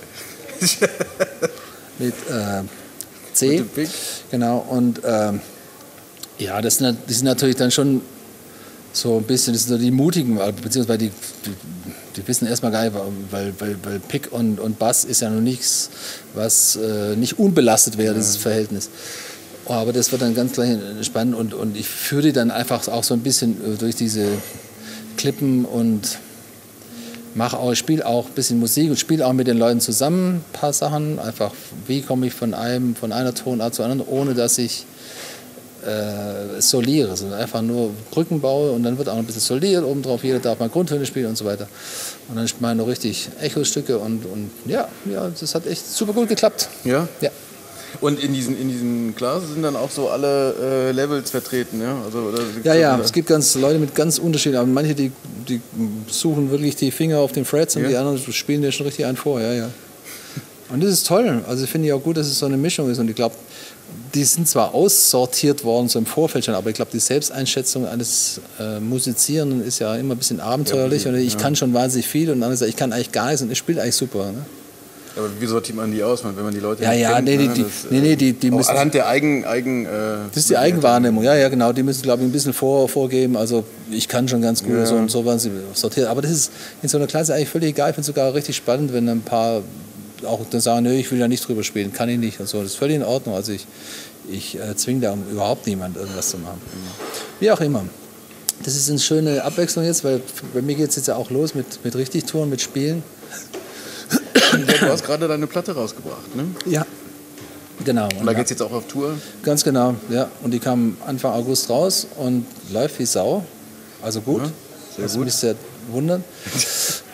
mit äh, C. Mit genau, und... Äh, ja, das sind, die sind natürlich dann schon so ein bisschen, das sind so die Mutigen, beziehungsweise die, die, die wissen erstmal gar nicht, weil, weil, weil Pick und, und Bass ist ja noch nichts, was äh, nicht unbelastet wäre, dieses Verhältnis. Aber das wird dann ganz gleich spannend und, und ich führe die dann einfach auch so ein bisschen durch diese Klippen und mache auch, spiele auch ein bisschen Musik und spiele auch mit den Leuten zusammen ein paar Sachen. Einfach, wie komme ich von einem, von einer Tonart zur anderen, ohne dass ich Äh, soliere, sondern einfach nur Brücken baue und dann wird auch noch ein bisschen soliert obendrauf, jeder darf mal Grundtöne spielen und so weiter. Und dann spiele ich noch richtig Echo-Stücke und, und ja, ja, das hat echt super gut geklappt. Ja? Ja. Und in diesen, in diesen Klassen sind dann auch so alle äh, Levels vertreten, ja? Also, oder ja, ja, es gibt ganz Leute mit ganz unterschiedlichen, aber manche, die, die suchen wirklich die Finger auf den Frets und ja. die anderen spielen dir schon richtig einen vor, ja, ja. Und das ist toll, also ich finde ja auch gut, dass es so eine Mischung ist und ich glaube, die sind zwar aussortiert worden so im Vorfeld schon, aber ich glaube, die Selbsteinschätzung eines äh, Musizierenden ist ja immer ein bisschen abenteuerlich ja, und ich ja. kann schon wahnsinnig viel und andere sagen, ich kann eigentlich gar nichts und ich spiele eigentlich super. Ne? Aber wie sortiert man die aus, wenn man die Leute ja, nicht ja, kennt? Nee, ne? die, das, nee, nee, die, die müssen... Anhand der Eigen... Eigen äh, das ist die Eigenwahrnehmung, ja, ja, genau. Die müssen, glaube ich, ein bisschen vor, vorgeben. Also ich kann schon ganz gut ja. so und so waren sie sortiert. Aber das ist in so einer Klasse eigentlich völlig egal. Ich finde es sogar richtig spannend, wenn ein paar auch dann sagen, nö, ich will da nicht drüber spielen, kann ich nicht und so. Das ist völlig in Ordnung. Also ich, ich äh, zwinge da überhaupt niemand irgendwas zu machen. Wie auch immer. Das ist eine schöne Abwechslung jetzt, weil bei mir geht es jetzt ja auch los mit, mit Richtigtouren, mit Spielen. Du hast gerade deine Platte rausgebracht, ne? Ja, genau. Und da geht es jetzt auch auf Tour? Ganz genau, ja. Und die kam Anfang August raus und läuft wie Sau. Also gut. Ja, sehr das gut. mich sehr wundern.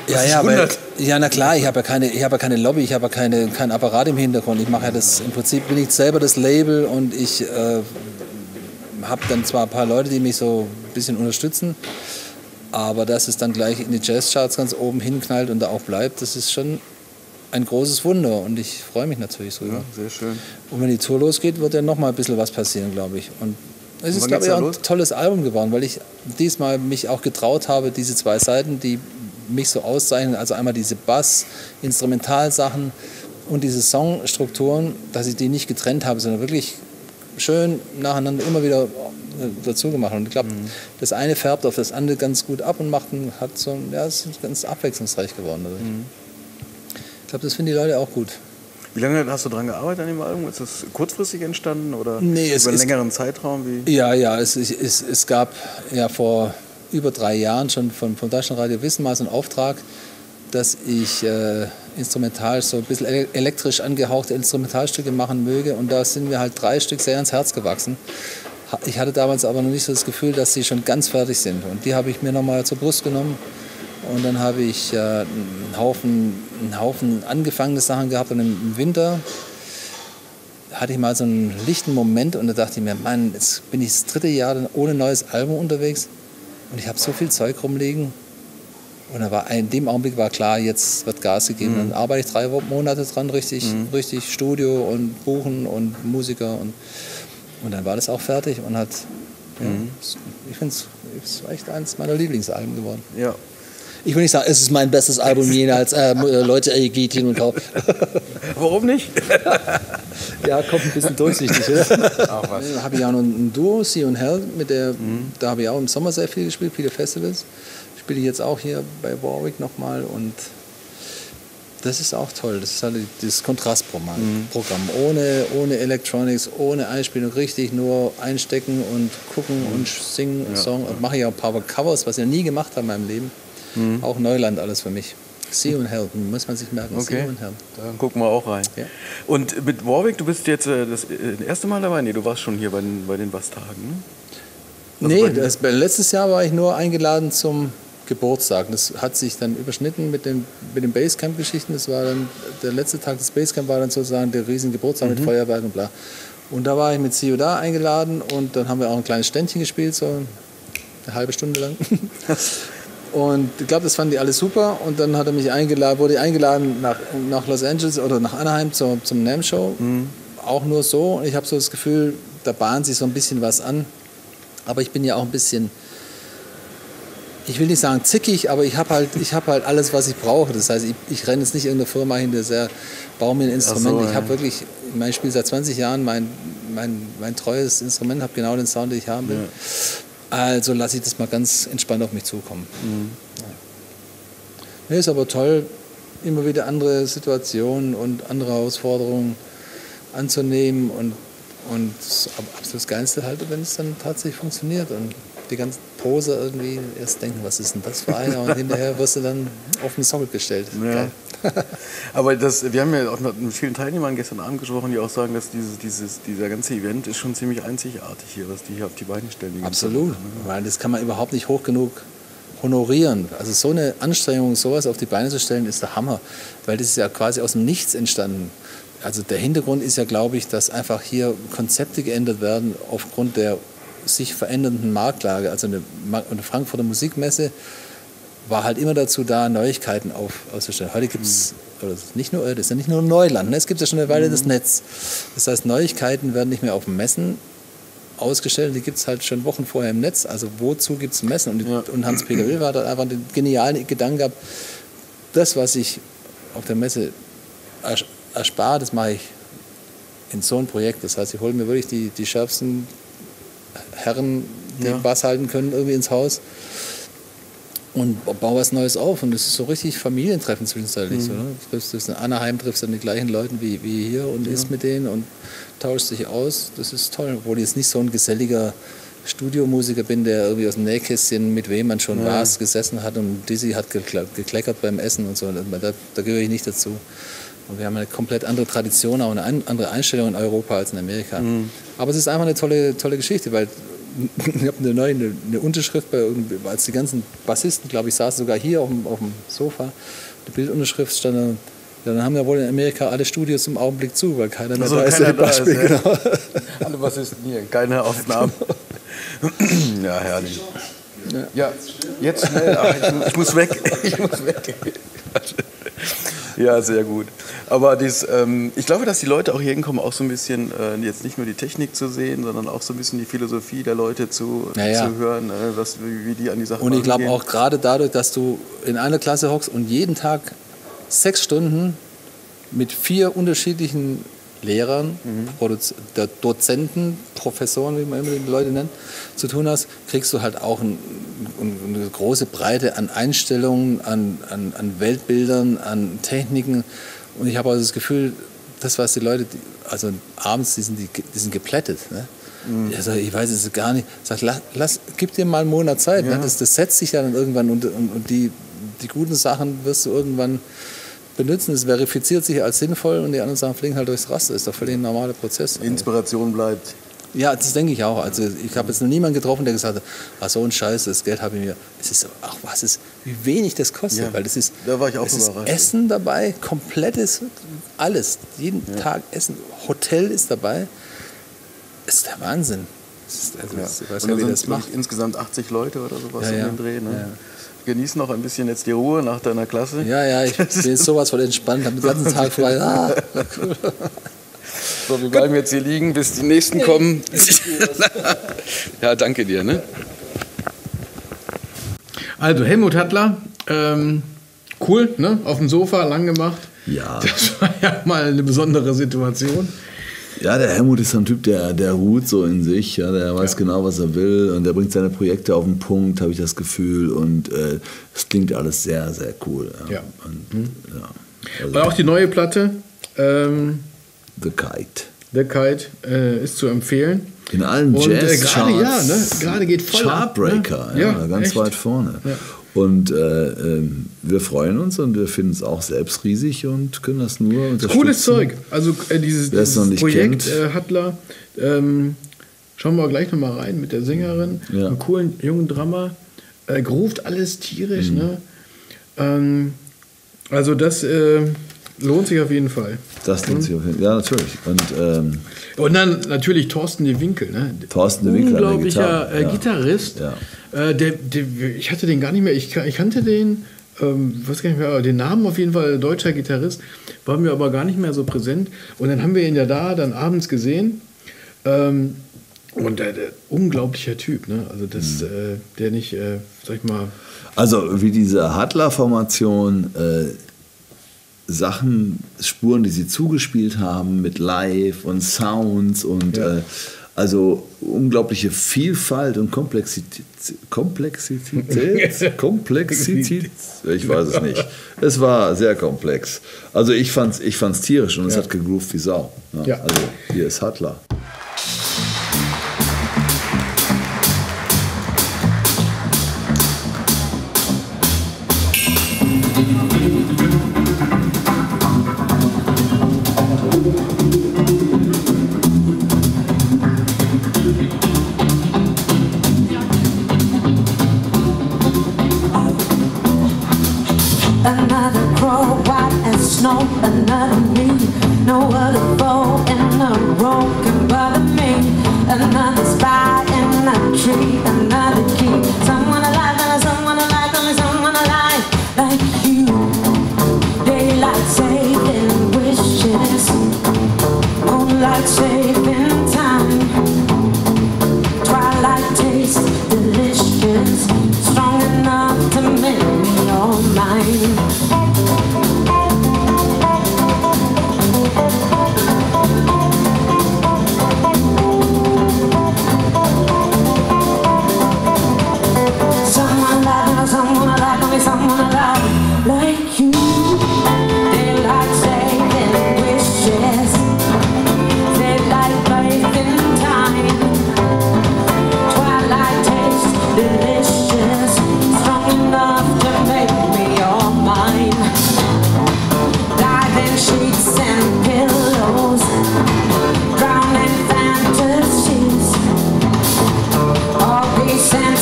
Ja, ja, weil, ja, na klar, ich habe ja keine, ich habe ja keine Lobby, ich habe ja keine, keinen Apparat im Hintergrund. Ich mache ja das, im Prinzip bin ich selber das Label und ich äh, habe dann zwar ein paar Leute, die mich so ein bisschen unterstützen, aber dass es dann gleich in die Jazzcharts ganz oben hinknallt und da auch bleibt, das ist schon ein großes Wunder und ich freue mich natürlich drüber. Ja, sehr schön. Und wenn die Tour losgeht, wird ja noch mal ein bisschen was passieren, glaube ich. Und es ist, glaube ich, auch ein tolles Album geworden, weil ich diesmal mich auch getraut habe, diese zwei Seiten, die mich so auszeichnen, also einmal diese Bass-, Instrumentalsachen und diese Songstrukturen, dass ich die nicht getrennt habe, sondern wirklich schön nacheinander immer wieder dazu gemacht. Und ich glaube, mhm. das eine färbt auf das andere ganz gut ab und macht ein, hat so, ja, es ist ganz abwechslungsreich geworden. Mhm. Ich glaube, das finden die Leute auch gut. Wie lange hast du daran gearbeitet an dem Album? Ist das kurzfristig entstanden oder nee, es über einen ist, längeren Zeitraum? Wie? Ja, ja, es, es, es gab ja vor über drei Jahren schon von, vom Deutschlandradio Wissen mal so einen Auftrag, dass ich äh, instrumental so ein bisschen elektrisch angehauchte Instrumentalstücke machen möge. Und da sind mir halt drei Stück sehr ans Herz gewachsen. Ich hatte damals aber noch nicht so das Gefühl, dass sie schon ganz fertig sind. Und die habe ich mir nochmal zur Brust genommen. Und dann habe ich äh, einen, Haufen, einen Haufen angefangene Sachen gehabt. Und im Winter hatte ich mal so einen lichten Moment und da dachte ich mir, Mann, jetzt bin ich das dritte Jahr ohne neues Album unterwegs. Und ich habe so viel Zeug rumliegen. Und da war, in dem Augenblick war klar, jetzt wird Gas gegeben. Mhm. Dann arbeite ich drei Monate dran, richtig, mhm. richtig Studio und Buchen und Musiker. Und, und dann war das auch fertig und hat, ja, mhm. ich finde es echt eines meiner Lieblingsalben geworden. Ja. Ich will nicht sagen, es ist mein bestes Album jemals. Äh, Leute, ey, geht hin und kauft. Warum nicht? Ja, kommt ein bisschen durchsichtig, oder? Ach, was. Da habe ich auch noch ein Duo, Sea und Hell, mit der, mhm. da habe ich auch im Sommer sehr viel gespielt, viele Festivals. Spiele ich jetzt auch hier bei Warwick nochmal und das ist auch toll. Das ist halt das Kontrastprogramm. Mhm. Programm. Ohne, ohne Electronics, ohne Einspielung, richtig nur einstecken und gucken mhm. und singen ja. Song. Und mache ich auch ein paar Covers, was ich noch nie gemacht habe in meinem Leben. Mhm. Auch Neuland alles für mich. Sea und Hell, muss man sich merken. Okay. Sea und Hell. Dann gucken wir auch rein. Ja. Und mit Warwick, du bist jetzt äh, das äh, erste Mal dabei? Nee, du warst schon hier bei den, bei den Basstagen, ne? Nee, das, letztes Jahr war ich nur eingeladen zum Geburtstag. Das hat sich dann überschnitten mit den, mit den Basecamp-Geschichten. Das war dann, der letzte Tag des Basecamp war dann sozusagen der riesen Geburtstag mhm. mit Feuerwerk und bla. Und da war ich mit Sio da eingeladen und dann haben wir auch ein kleines Ständchen gespielt, so eine halbe Stunde lang. Und ich glaube, das fanden die alle super. Und dann hat er mich eingeladen, wurde ich eingeladen nach, nach Los Angeles oder nach Anaheim zur, zum NAMM Show. Mhm. Auch nur so. Und ich habe so das Gefühl, da bahnt sich so ein bisschen was an. Aber ich bin ja auch ein bisschen, ich will nicht sagen zickig, aber ich habe halt, ich hab halt alles, was ich brauche. Das heißt, ich, ich renne jetzt nicht irgendeine Firma hinter, sehr, baue mir ein Instrument. So, ich habe ja. wirklich, ich spiele seit zwanzig Jahren mein, mein, mein treues Instrument, habe genau den Sound, den ich haben will. Ja. Also lasse ich das mal ganz entspannt auf mich zukommen. Mhm. Ja. Ist aber toll, immer wieder andere Situationen und andere Herausforderungen anzunehmen und, und absolut das Geilste halt, wenn es dann tatsächlich funktioniert und die ganzen Poser irgendwie erst denken, was ist denn das für einer und hinterher wirst du dann auf den Sockel gestellt. Ja. Aber das, wir haben ja auch mit vielen Teilnehmern gestern Abend gesprochen, die auch sagen, dass dieses, dieses, dieser ganze Event ist schon ziemlich einzigartig hier, was die hier auf die Beine stellen. Die Absolut, Woche, ne? Weil das kann man überhaupt nicht hoch genug honorieren. Also so eine Anstrengung, sowas auf die Beine zu stellen, ist der Hammer, weil das ist ja quasi aus dem Nichts entstanden. Also der Hintergrund ist ja, glaube ich, dass einfach hier Konzepte geändert werden aufgrund der sich verändernden Marktlage. Also eine, eine Frankfurter Musikmesse war halt immer dazu da, Neuigkeiten auf, auszustellen. Heute gibt es, mhm. nicht nur, das ist ja nicht nur Neuland, ne? Es gibt ja schon eine Weile mhm. das Netz. Das heißt, Neuigkeiten werden nicht mehr auf Messen ausgestellt, die gibt es halt schon Wochen vorher im Netz. Also wozu gibt es Messen? Und, ja. und Hans-Peter Will hat einfach den genialen Gedanken gehabt, das, was ich auf der Messe erspare, das mache ich in so ein Projekt. Das heißt, ich hole mir wirklich die, die schärfsten Herren, die ja. Bass halten können, irgendwie ins Haus und baue was Neues auf. Und das ist so richtig Familientreffen zwischenzeitlich. Mhm. So, ne? Du triffst in Anaheim, triffst dann die gleichen Leute wie, wie hier und ja. isst mit denen und tauscht sich aus. Das ist toll. Obwohl ich jetzt nicht so ein geselliger Studiomusiker bin, der irgendwie aus dem Nähkästchen mit wem man schon ja. was gesessen hat und Dizzy hat gekleckert beim Essen und so. Da, da gehöre ich nicht dazu. Und wir haben eine komplett andere Tradition, auch eine andere Einstellung in Europa als in Amerika. Mhm. Aber es ist einfach eine tolle, tolle Geschichte, weil ich habe eine neue eine, eine Unterschrift, bei, als die ganzen Bassisten, glaube ich, saßen sogar hier auf dem, auf dem Sofa, die Bildunterschrift stand da. Ja, dann haben ja wohl in Amerika alle Studios im Augenblick zu, weil keiner mehr also da ist. Keiner da Beispiel, ist ja. genau. Alle Bassisten hier, keine Aufnahmen. Ja, herrlich. Ja, ja jetzt schnell. Ach, ich, ich muss weg. Ich muss weg. Ja, sehr gut. Aber dies, ähm, ich glaube, dass die Leute auch hier hinkommen, auch so ein bisschen, äh, jetzt nicht nur die Technik zu sehen, sondern auch so ein bisschen die Philosophie der Leute zu, ja, ja. zu hören, äh, was, wie, wie die an die Sache Und ich glaube rangehen. auch gerade dadurch, dass du in einer Klasse hockst und jeden Tag sechs Stunden mit vier unterschiedlichen Lehrern, mhm. Produz- der Dozenten, Professoren, wie man immer die Leute nennt, zu tun hast, kriegst du halt auch ein, eine große Breite an Einstellungen, an, an, an Weltbildern, an Techniken. Und ich habe also das Gefühl, das, was die Leute, die, also abends, die sind, die, die sind geplättet. Ne? Mhm. Also ich weiß es gar nicht. Sag, lass, lass, gib dir mal einen Monat Zeit. Ja. Ne? Das, das setzt sich ja dann irgendwann und, und, und die, die guten Sachen wirst du irgendwann benutzen. Es verifiziert sich als sinnvoll und die anderen Sachen fliegen halt durchs Raster. Das ist doch völlig ein normaler Prozess. Inspiration bleibt. Ja, das denke ich auch. Also ich habe jetzt noch niemanden getroffen, der gesagt hat, ach so ein Scheiß, das Geld habe ich mir. Es ist, ach was ist, wie wenig das kostet, Ja, weil das ist, da war ich auch es ist überrascht. Essen dabei, komplettes, alles, jeden Ja. Tag Essen, Hotel ist dabei. Das ist der Wahnsinn. Das ist, also, Ja. Ich weiß Und gar nicht, wie da das sind macht. insgesamt achtzig Leute oder sowas Ja, in ja. dem Dreh. Ne? Ja. Genieß noch ein bisschen jetzt die Ruhe nach deiner Klasse. Ja, ja, ich bin jetzt sowas von entspannt, habe den ganzen Tag frei. Ah, cool. So, wir bleiben jetzt hier liegen, bis die Nächsten kommen. Ja, danke dir. Ne? Also Helmut Hattler, ähm, cool, ne? Auf dem Sofa, lang gemacht. Ja. Das war ja mal eine besondere Situation. Ja, der Helmut ist so ein Typ, der, der ruht so in sich, ja, der weiß Ja. genau, was er will und der bringt seine Projekte auf den Punkt, habe ich das Gefühl. Und äh, das klingt alles sehr, sehr cool. Ja. Ja. Und, Mhm. ja. Und auch die neue Platte, ähm, The Kite. The Kite, äh, ist zu empfehlen. In allen Und, äh, Jazz-Charts. gerade, ja, ne? Gerade geht voll ab, ne? Chartbreaker, ja, Ja, ganz echt. weit vorne. Ja. Und äh, ähm, wir freuen uns und wir finden es auch selbst riesig und können das nur unterstützen. Cooles Zeug. Also äh, dieses, Wer es dieses noch nicht Projekt kennt. äh, Hattler, ähm, schauen wir gleich nochmal rein mit der Sängerin, Ja. einem coolen jungen Drummer, äh, groovt alles tierisch. Mhm. Ne? Ähm, also das äh, lohnt sich auf jeden Fall. Das lohnt sich auf jeden Fall. Ja, natürlich. Und ähm, Und dann natürlich Thorsten de Winkel. Ne? Thorsten de Winkel an der Unglaublicher Gitarre, äh, ja. Gitarrist. Ja. Äh, der, der, ich hatte den gar nicht mehr, ich, ich kannte den, ähm, weiß gar nicht mehr, aber den Namen auf jeden Fall, deutscher Gitarrist, war mir aber gar nicht mehr so präsent. Und dann haben wir ihn ja da dann abends gesehen. Ähm, und der, der unglaublicher Typ, ne? Also das, Mhm. äh, der nicht, äh, sag ich mal, Also wie diese Hattler-Formation äh, Sachen, Spuren, die sie zugespielt haben mit Live und Sounds und Ja. äh, also unglaubliche Vielfalt und Komplexität. Komplexität? Komplexität? Ich weiß es nicht. Es war sehr komplex. Also ich fand's, ich fand's tierisch und es Ja. hat gegroovt wie Sau. Ja, Ja. Also hier ist Hattler. Another crow, white as snow, another me. No other foe in the road can bother me. Another spot in a tree, another key. Someone alive, and someone alive, and someone alive like you. Daylight saving wishes, moonlight saving time. Twilight tastes delicious, strong enough to make me all mine.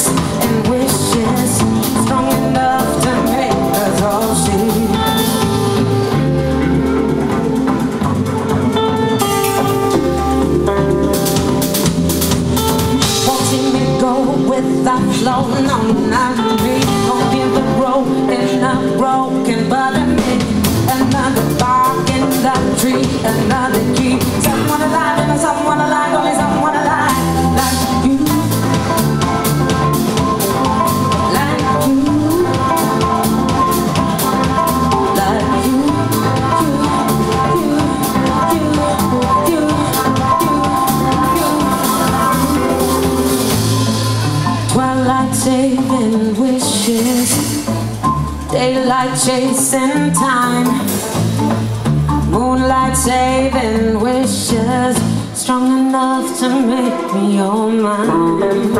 hopes and wishes strong enough to make us all see. Won't see me go with the flow, no, not me. Won't give the broken up, broken, but I me. Another bark in the tree, another key. Someone alive, and someone alive, only someone alive like you. Like you. Like you. You, you, you, you, you, you. Twilight saving wishes, daylight chasing time, moonlight saving wishes strong enough to make me your mine.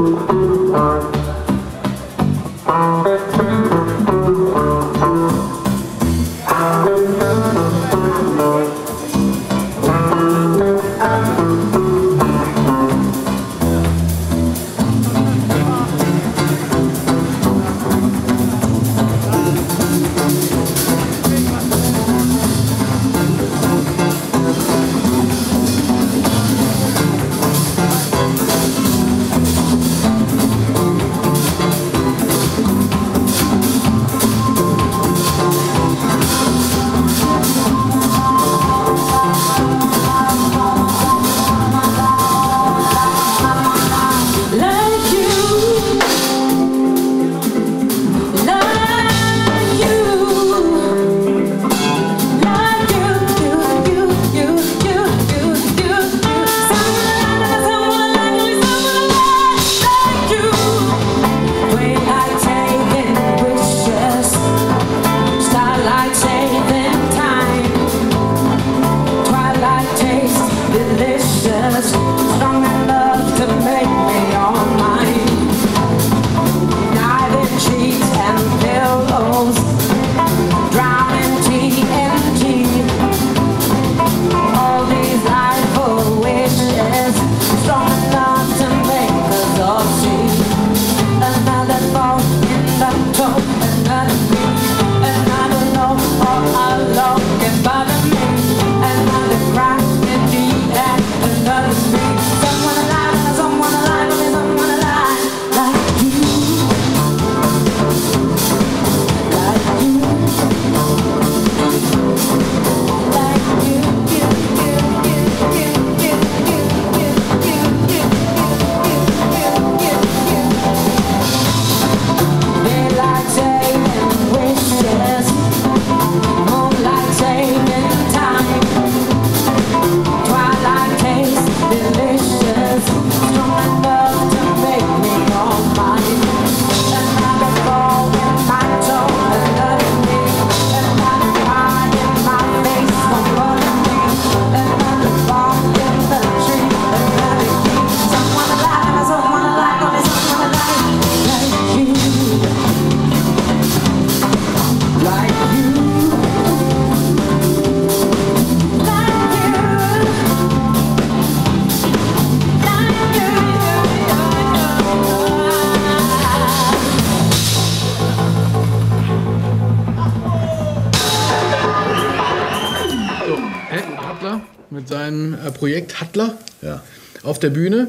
Mit seinem Projekt Hattler ja. auf der Bühne.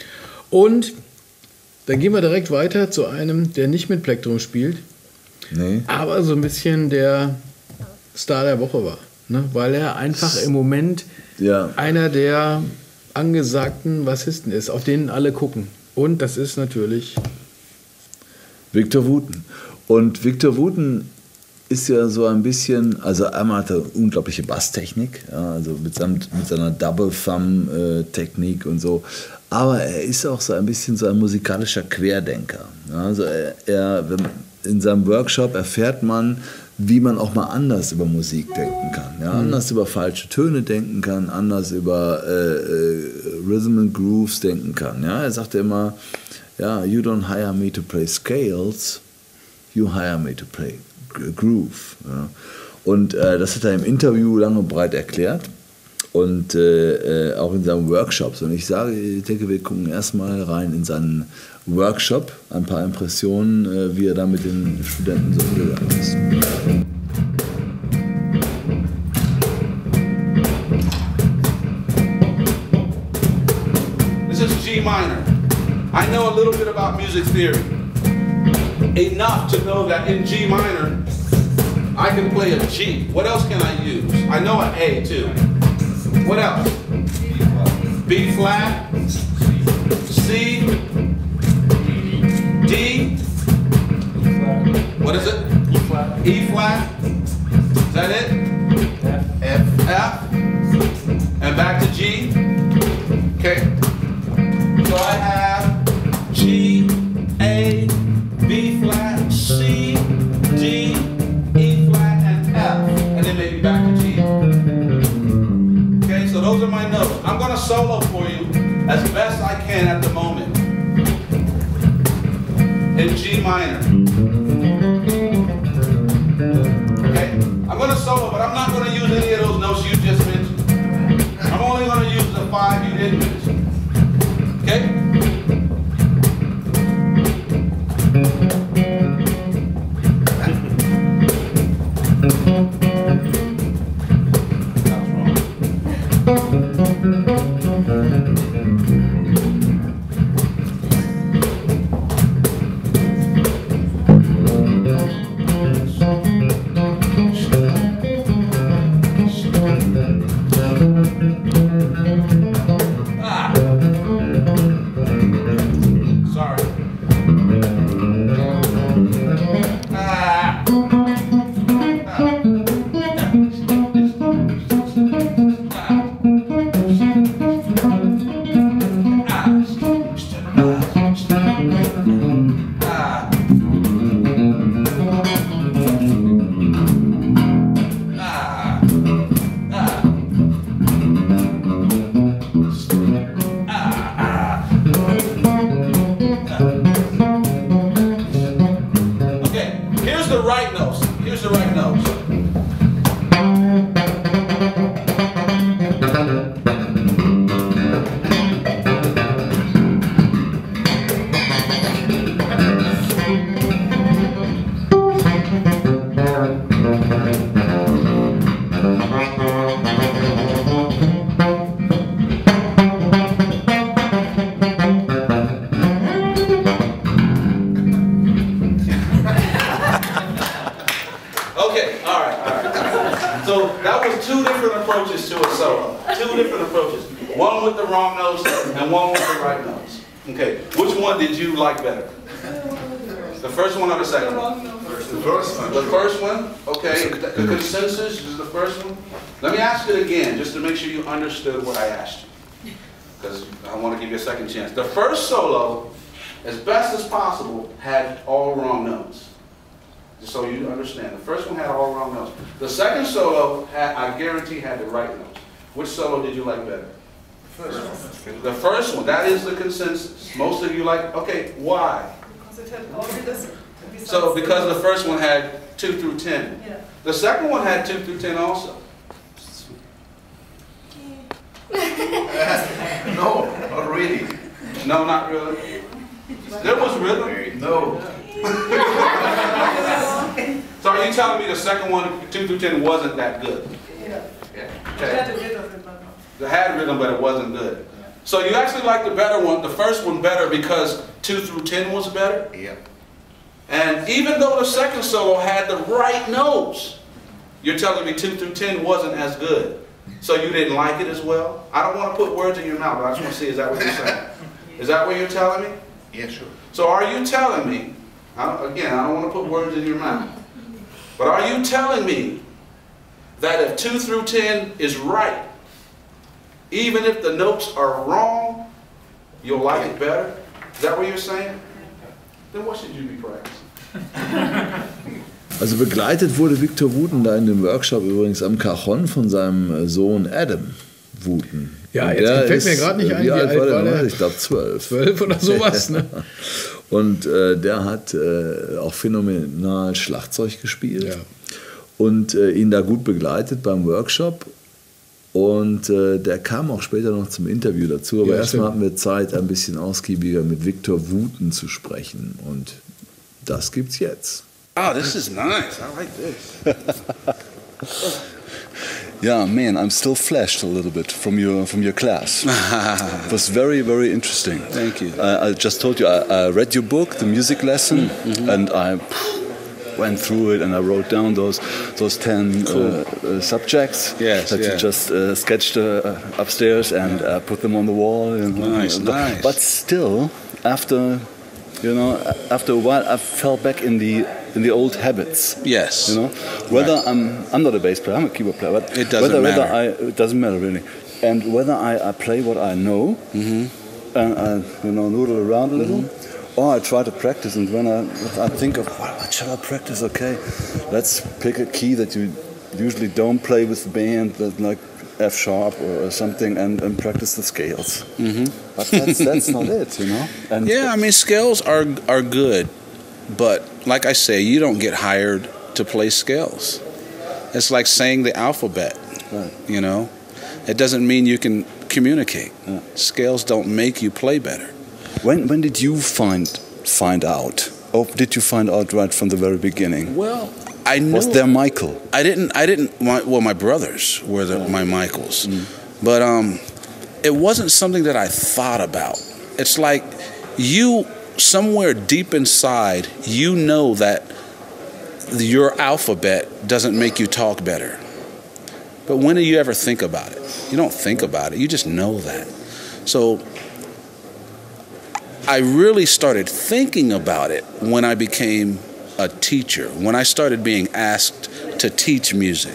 Und dann gehen wir direkt weiter zu einem, der nicht mit Plektrum spielt, nee. aber so ein bisschen der Star der Woche war. Ne? Weil er einfach im Moment ja. einer der angesagten Bassisten ist, auf denen alle gucken. Und das ist natürlich Victor Wooten. Und Victor Wooten ist ja so ein bisschen, also einmal hat er unglaubliche Basstechnik, ja, also mit, seinem, mit seiner Double-Thumb-Technik und so. Aber er ist auch so ein bisschen so ein musikalischer Querdenker. Ja, also er, er, in seinem Workshop erfährt man, wie man auch mal anders über Musik denken kann. Ja, anders mhm. über falsche Töne denken kann, anders über äh, äh, Rhythm and Grooves denken kann. Ja, er sagte immer, ja, you don't hire me to play scales, you hire me to play Groove. Ja. Und äh, das hat er im Interview lang und breit erklärt. und äh, äh, auch in seinen Workshops. Und ich sage, ich denke, wir gucken erstmal rein in seinen Workshop, ein paar Impressionen, äh, wie er da mit den Studenten so umgegangen ist. This is G minor. I know a little bit about music theory. Enough to know that in G minor, I can play a G. What else can I use? I know an A too. What else? B flat, C, D. What is it? E flat. E flat. Is that it? F. F. And back to G. Okay. So I have G, A, B flat, C, D, E flat, and F, and then maybe back to G. Okay, so those are my notes. I'm going to solo for you as best I can at the moment in G minor. Okay, I'm going to solo, but I'm not going to use any of those notes you just mentioned. I'm only going to use the five you didn't mention. Okay? Understood what I asked you, because I want to give you a second chance. The first solo, as best as possible, had all wrong notes. Just so you understand, the first one had all wrong notes. The second solo, had, I guarantee, had the right notes. Which solo did you like better? First one. The first one. That is the consensus. Most of you like. Okay, why? Because it had all the. So because the first one had two through ten. Yeah. The second one had two through ten also. No, not really. No, not really. There was rhythm? No. So are you telling me the second one, two through ten, wasn't that good? Yeah. Yeah. Okay. It had a bit of rhythm. It had rhythm, but it wasn't good. So you actually like the better one, the first one better because two through ten was better? Yeah. And even though the second solo had the right notes, you're telling me two through ten wasn't as good. So you didn't like it as well? I don't want to put words in your mouth, but I just want to see, is that what you're saying? Is that what you're telling me? Yeah, sure. So are you telling me, I don't, again, I don't want to put words in your mouth, but are you telling me that if two through ten is right, even if the notes are wrong, you'll like it better? Is that what you're saying? Then what should you be practicing? Also begleitet wurde Victor Wooten da in dem Workshop übrigens am Cajon von seinem Sohn Adam Wooten. Ja, jetzt der gefällt ist, mir gerade nicht ein, wie, wie alt, alt war der? der? Ich glaube zwölf. Zwölf oder sowas, ne? Und äh, der hat äh, auch phänomenal Schlagzeug gespielt. Ja. Und äh, ihn da gut begleitet beim Workshop. Und äh, der kam auch später noch zum Interview dazu. Aber Ja, erstmal stimmt. hatten wir Zeit, ein bisschen ausgiebiger mit Victor Wooten zu sprechen. Und das gibt's jetzt. Oh, this is nice. I like this. Yeah, man, I'm still flashed a little bit from your from your class. It was very, very interesting. Thank you. I, I just told you, I, I read your book, The Music Lesson, Mm-hmm. and I went through it and I wrote down those those ten Cool. uh, uh, subjects Yes, that yeah. you just uh, sketched uh, upstairs and uh, put them on the wall. And, Nice, uh, nice. But still, after you know, after a while, I fell back in the in the old habits. Yes. You know, whether Right. I'm I'm not a bass player, I'm a keyboard player, but It doesn't whether, matter. Whether I, it doesn't matter really, and whether I, I play what I know, Mm-hmm. and I you know noodle around a little, or I try to practice. And when I I think of what, what shall I practice? Okay, let's pick a key that you usually don't play with the band, that like F sharp or something, and, and practice the scales. Mm-hmm. But that's that's not it, you know. And Yeah, I mean, scales are are good, but like I say, you don't get hired to play scales. It's like saying the alphabet. Right. You know, it doesn't mean you can communicate. Yeah. Scales don't make you play better. When when did you find find out, or did you find out right from the very beginning? Well, I knew. Was there Michael? I didn't. I didn't. My, well, my brothers were the, my Michaels, but um, it wasn't something that I thought about. It's like you somewhere deep inside, you know that your alphabet doesn't make you talk better. But when do you ever think about it? You don't think about it. You just know that. So I really started thinking about it when I became a teacher, when I started being asked to teach music.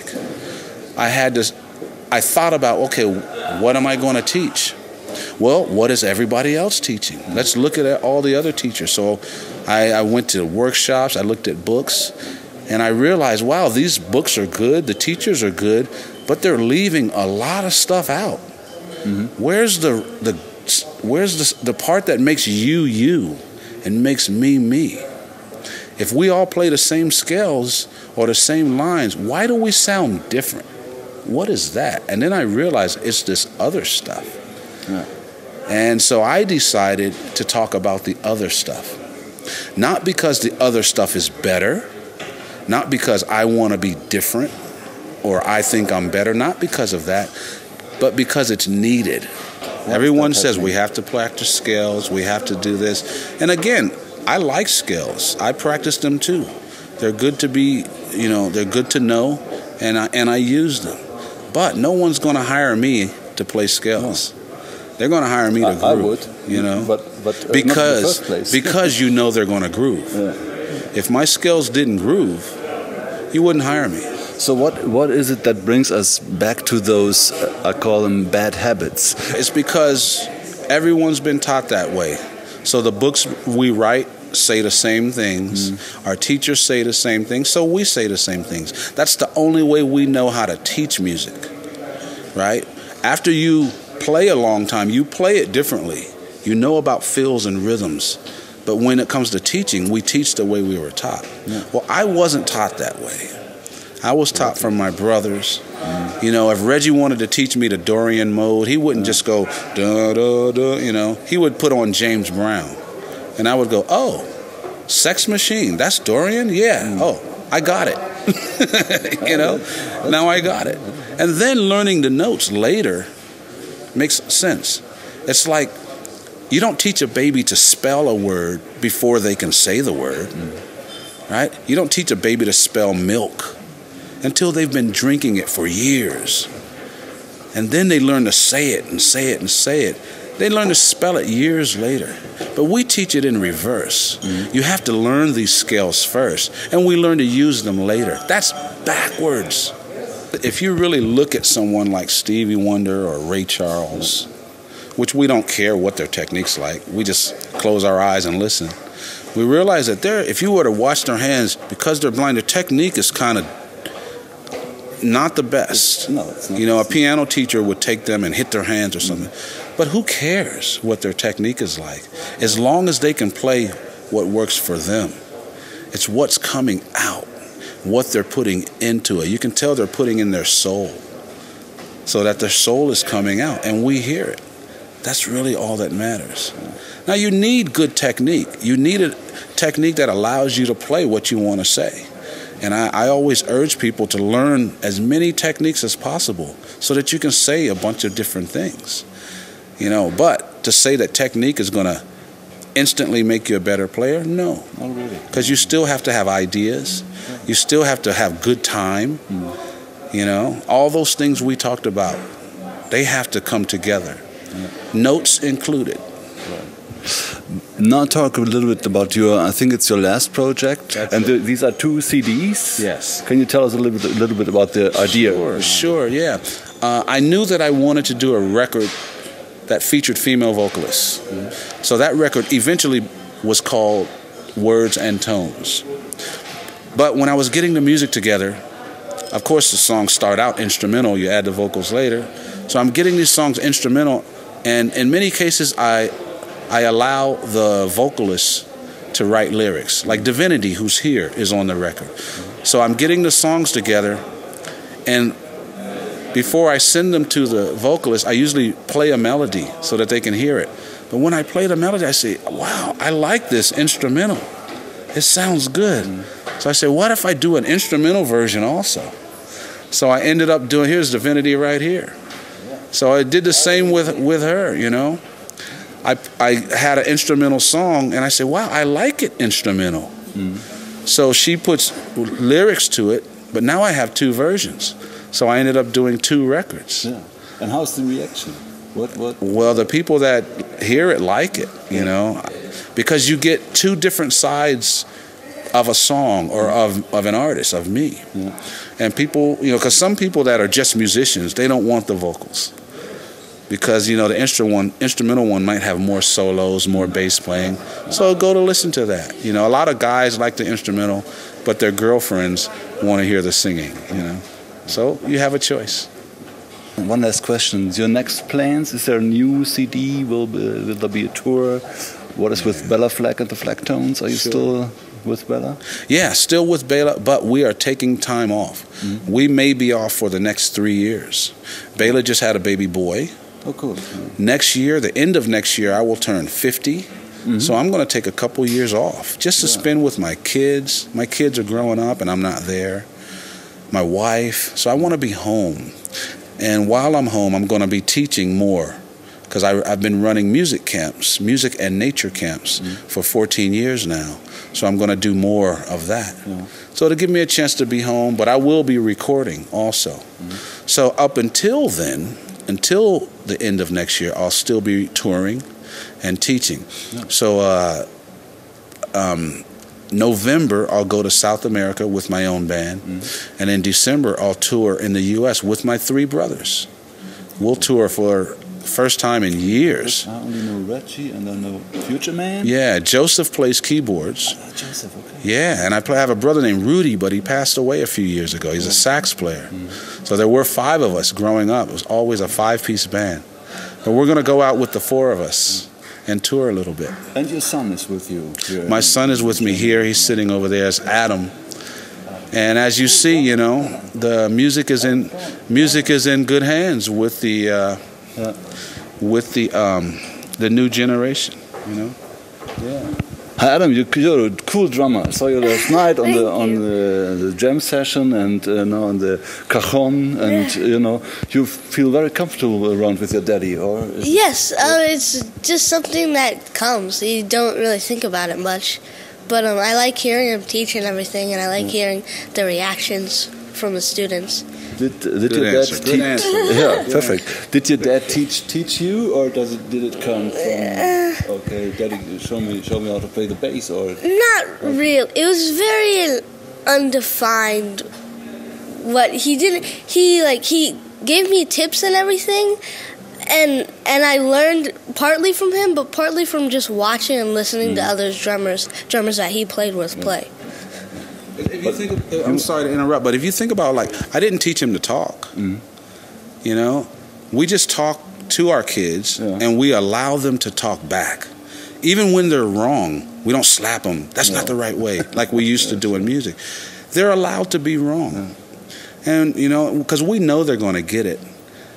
I had to, I thought about, okay, what am I going to teach? Well, what is everybody else teaching? Let's look at all the other teachers. So I, I went to workshops, I looked at books, and I realized, wow, these books are good, the teachers are good, but they're leaving a lot of stuff out. Mm-hmm. Where's the, the, where's the, the part that makes you you and makes me me? If we all play the same scales or the same lines, why do we sound different? What is that? And then I realized it's this other stuff. Yeah. And so I decided to talk about the other stuff. Not because the other stuff is better, not because I want to be different or I think I'm better, not because of that, but because it's needed. What's Everyone says we have to practice scales, we have to do this. And again, I like scales. I practice them too. They're good to be, you know, they're good to know, and I, and I use them. But no one's going to hire me to play scales. No. They're going to hire me to groove. I would, you know, but, but uh, because not in the first place. because you know they're going to groove. Yeah. If my scales didn't groove, you wouldn't hire me. So what what is it that brings us back to those, uh, I call them bad habits? It's because everyone's been taught that way. So the books we write say the same things. Mm. Our teachers say the same things, so we say the same things. That's the only way we know how to teach music, right? After you play a long time, you play it differently. You know about fills and rhythms. But when it comes to teaching, we teach the way we were taught. Yeah. Well, I wasn't taught that way. I was taught from my brothers. Mm. You know, if Reggie wanted to teach me the Dorian mode, he wouldn't yeah. just go, da, da, da, you know. He would put on James Brown. And I would go, oh, Sex Machine, that's Dorian? Yeah. Mm. Oh, I got it. You know, now I got it. And then learning the notes later makes sense. It's like you don't teach a baby to spell a word before they can say the word, mm. right? You don't teach a baby to spell milk until they've been drinking it for years. And then they learn to say it and say it and say it. They learn to spell it years later. But we teach it in reverse. Mm-hmm. You have to learn these scales first, and we learn to use them later. That's backwards. If you really look at someone like Stevie Wonder or Ray Charles, which we don't care what their technique's like, we just close our eyes and listen, we realize that they're, if you were to watch their hands, because they're blind, their technique is kind of not the best. No, it's not. You know, a piano teacher would take them and hit their hands or something. Mm-hmm. But who cares what their technique is like? As long as they can play what works for them. It's what's coming out, what they're putting into it. You can tell they're putting in their soul. so that their soul is coming out and we hear it. That's really all that matters. Now, you need good technique. You need a technique that allows you to play what you want to say. And I, I always urge people to learn as many techniques as possible so that you can say a bunch of different things. You know, but to say that technique is going to instantly make you a better player, no. Not really. Because you still have to have ideas. You still have to have good time. Mm. You know, all those things we talked about, they have to come together. Yeah. Notes included. Now talk a little bit about your, I think it's your last project. That's and it. the, these are two C Ds? Yes. Can you tell us a little bit, a little bit about the idea? Sure, sure, yeah. Uh, I knew that I wanted to do a record that featured female vocalists. Mm-hmm. So that record eventually was called Words and Tones. But when I was getting the music together, of course the songs start out instrumental, you add the vocals later. So I'm getting these songs instrumental, and in many cases I I allow the vocalists to write lyrics. Like Divinity, who's here, is on the record. So I'm getting the songs together, and before I send them to the vocalist, I usually play a melody so that they can hear it. But when I play the melody, I say, wow, I like this instrumental. It sounds good. Mm-hmm. So I say, what if I do an instrumental version also? So I ended up doing, here's Divinity right here. So I did the same with, with her, you know. I, I had an instrumental song, and I said, wow, I like it instrumental. Mm-hmm. So she puts lyrics to it, but now I have two versions. So I ended up doing two records. Yeah. And how's the reaction? What, what? Well, the people that hear it like it, you know, because you get two different sides of a song or of, of an artist, of me. Yeah. And people, you know, because some people that are just musicians, they don't want the vocals. Because, you know, the instru one, instrumental one might have more solos, more bass playing. So go to listen to that. You know, a lot of guys like the instrumental, but their girlfriends want to hear the singing, you know. So you have a choice. One last question. Your next plans? Is there a new C D? Will, be, will there be a tour? What is with Bella Fleck and the Flecktones? Are you sure. still with Bella? Yeah, still with Bella, but we are taking time off. Mm-hmm. We may be off for the next three years. Bella just had a baby boy. Oh, cool. Next year, the end of next year, I will turn fifty. Mm-hmm. So I'm going to take a couple years off just to yeah. spend with my kids. My kids are growing up and I'm not there. My wife. So I want to be home. And while I'm home, I'm going to be teaching more because I've been running music camps, music and nature camps mm-hmm. for fourteen years now. So I'm going to do more of that. Yeah. So to give me a chance to be home, but I will be recording also. Mm-hmm. So up until then, until the end of next year, I'll still be touring and teaching. Yeah. So uh, um, November, I'll go to South America with my own band. Mm-hmm. And in December, I'll tour in the U S with my three brothers. We'll tour for first time in years. I only know Reggie and I know Future Man. Yeah, Joseph plays keyboards. Oh, Joseph, okay. Yeah, and I, play, I have a brother named Rudy, but he passed away a few years ago. He's a sax player. Mm-hmm. So there were five of us growing up. It was always a five-piece band. But we're going to go out with the four of us and tour a little bit. And your son is with you here. My son is with me here. He's sitting over there. It's Adam. And as you see, you know, the music is in music is in good hands with the uh, yeah. with the um, the new generation. You know. Yeah. Hi Adam, you, you're a cool drummer. I saw you last night on the on the, the jam session and uh, now on the cajon, and yeah. you know you feel very comfortable around with your daddy, or is yes, it, uh, it's just something that comes. You don't really think about it much, but um, I like hearing him teach and everything, and I like yeah. hearing the reactions from the students. Did, did your dad teach? Yeah, perfect. Did your dad teach teach you, or does it did it come from? Uh, okay, Daddy, show me show me how to play the bass, or not real. It was very undefined. What he didn't, he like he gave me tips and everything, and and I learned partly from him, but partly from just watching and listening mm. to other drummers drummers that he played with yeah. play. If you think, I'm sorry to interrupt, but if you think about, like, I didn't teach him to talk. Mm-hmm. You know, we just talk to our kids yeah. and we allow them to talk back, even when they're wrong. We don't slap them. That's no. not the right way, like we used to do in music. They're allowed to be wrong, yeah. and you know, because we know they're going to get it.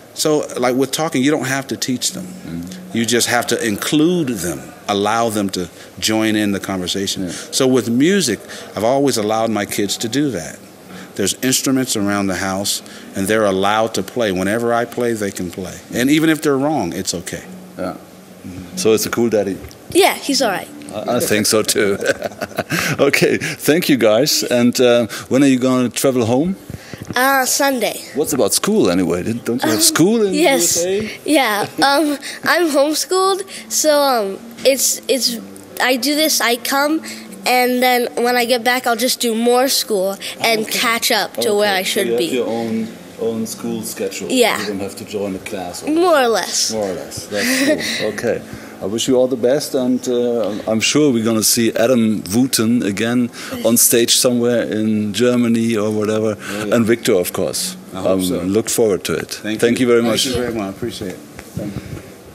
So, like with talking, you don't have to teach them. Mm-hmm. You just have to include them, allow them to join in the conversation. Yeah. So with music, I've always allowed my kids to do that. There's instruments around the house, and they're allowed to play. Whenever I play, they can play. And even if they're wrong, it's okay. Yeah. Mm-hmm. So it's a cool daddy. Yeah, he's all right. I, I think so too. Okay, thank you guys. And uh, when are you going to travel home? Uh, Sunday. What's about school anyway? Don't you have Um, school in yes. the U S A? Yeah. Um, I'm homeschooled, so um, it's it's. I do this. I come, and then when I get back, I'll just do more school and okay. catch up to okay. where I should so you be. have your own own school schedule. Yeah. You don't have to join a class. Or more or less. More or less. That's cool. Okay. I wish you all the best, and uh, I'm sure we're going to see Adam Wooten again on stage somewhere in Germany or whatever, oh, yeah. and Victor, of course. I hope um, so. Look forward to it. Thank, Thank you. you very Thank much. Thank you very much. I appreciate it. Thank you.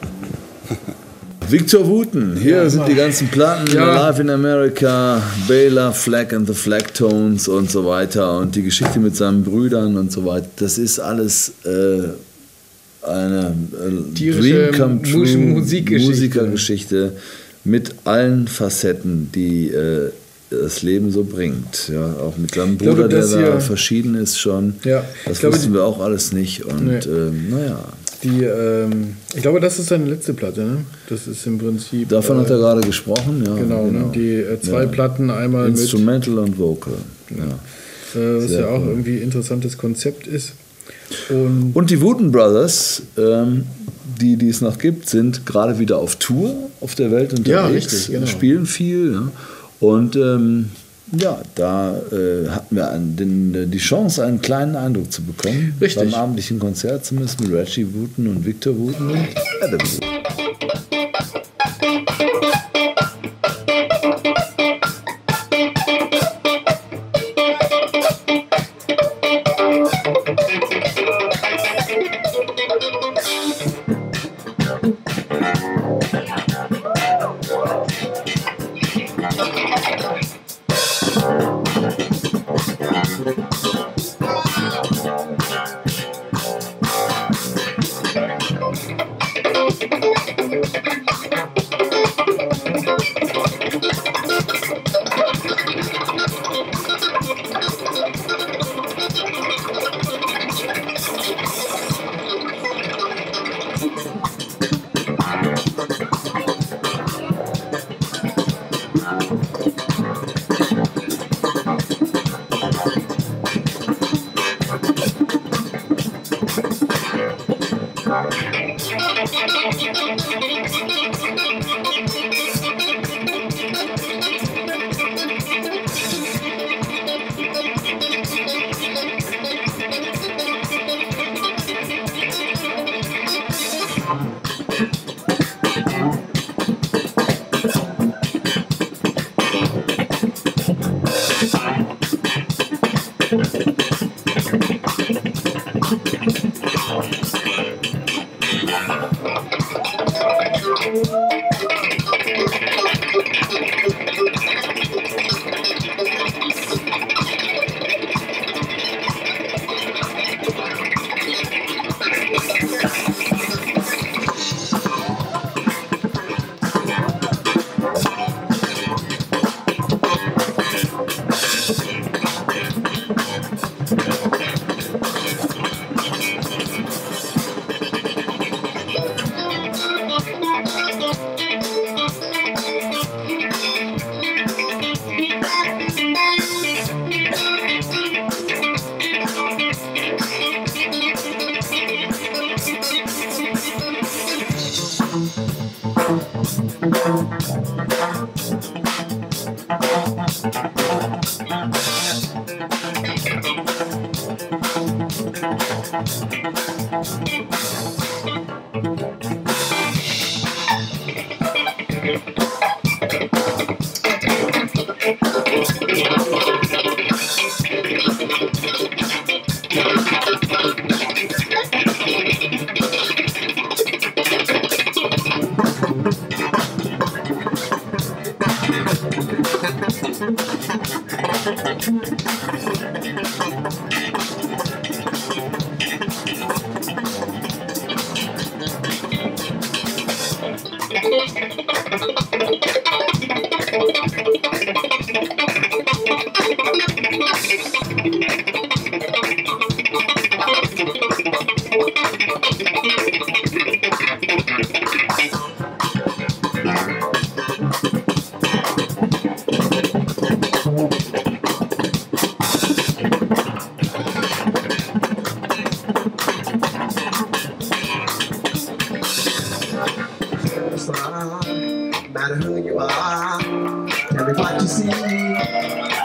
Victor Wooten, hier ja, sind die ganzen Platten, ja. Live in America, Bela Fleck and the Flecktones und so weiter und die Geschichte mit seinen Brüdern und so weiter. Das ist alles äh, eine äh, Dream Come True Musikgeschichte. Musikergeschichte mit allen Facetten, die äh, das Leben so bringt. Ja, auch mit seinem Bruder, glaube, der da verschieden ist schon. Ja, das glaube, wussten wir auch alles nicht. Und nee. ähm, naja. Die, ähm, ich glaube, das ist seine letzte Platte, ne? Das ist im Prinzip. Davon äh, hat er gerade gesprochen, ja. Genau, genau. Die äh, zwei ja. Platten einmal Instrumental mit. und Vocal. Ja. Äh, was Sehr ja auch cool. irgendwie ein interessantes Konzept ist. Und, und die Wooten Brothers, ähm, die, die es noch gibt, sind gerade wieder auf Tour auf der Welt unterwegs. Ja, richtig, genau. Spielen viel. Ja. Und ähm, ja, da äh, hatten wir einen, den, die Chance, einen kleinen Eindruck zu bekommen. Richtig. Beim abendlichen Konzert zumindest mit Reggie Wooten und Victor Wooten und Adam Wooten.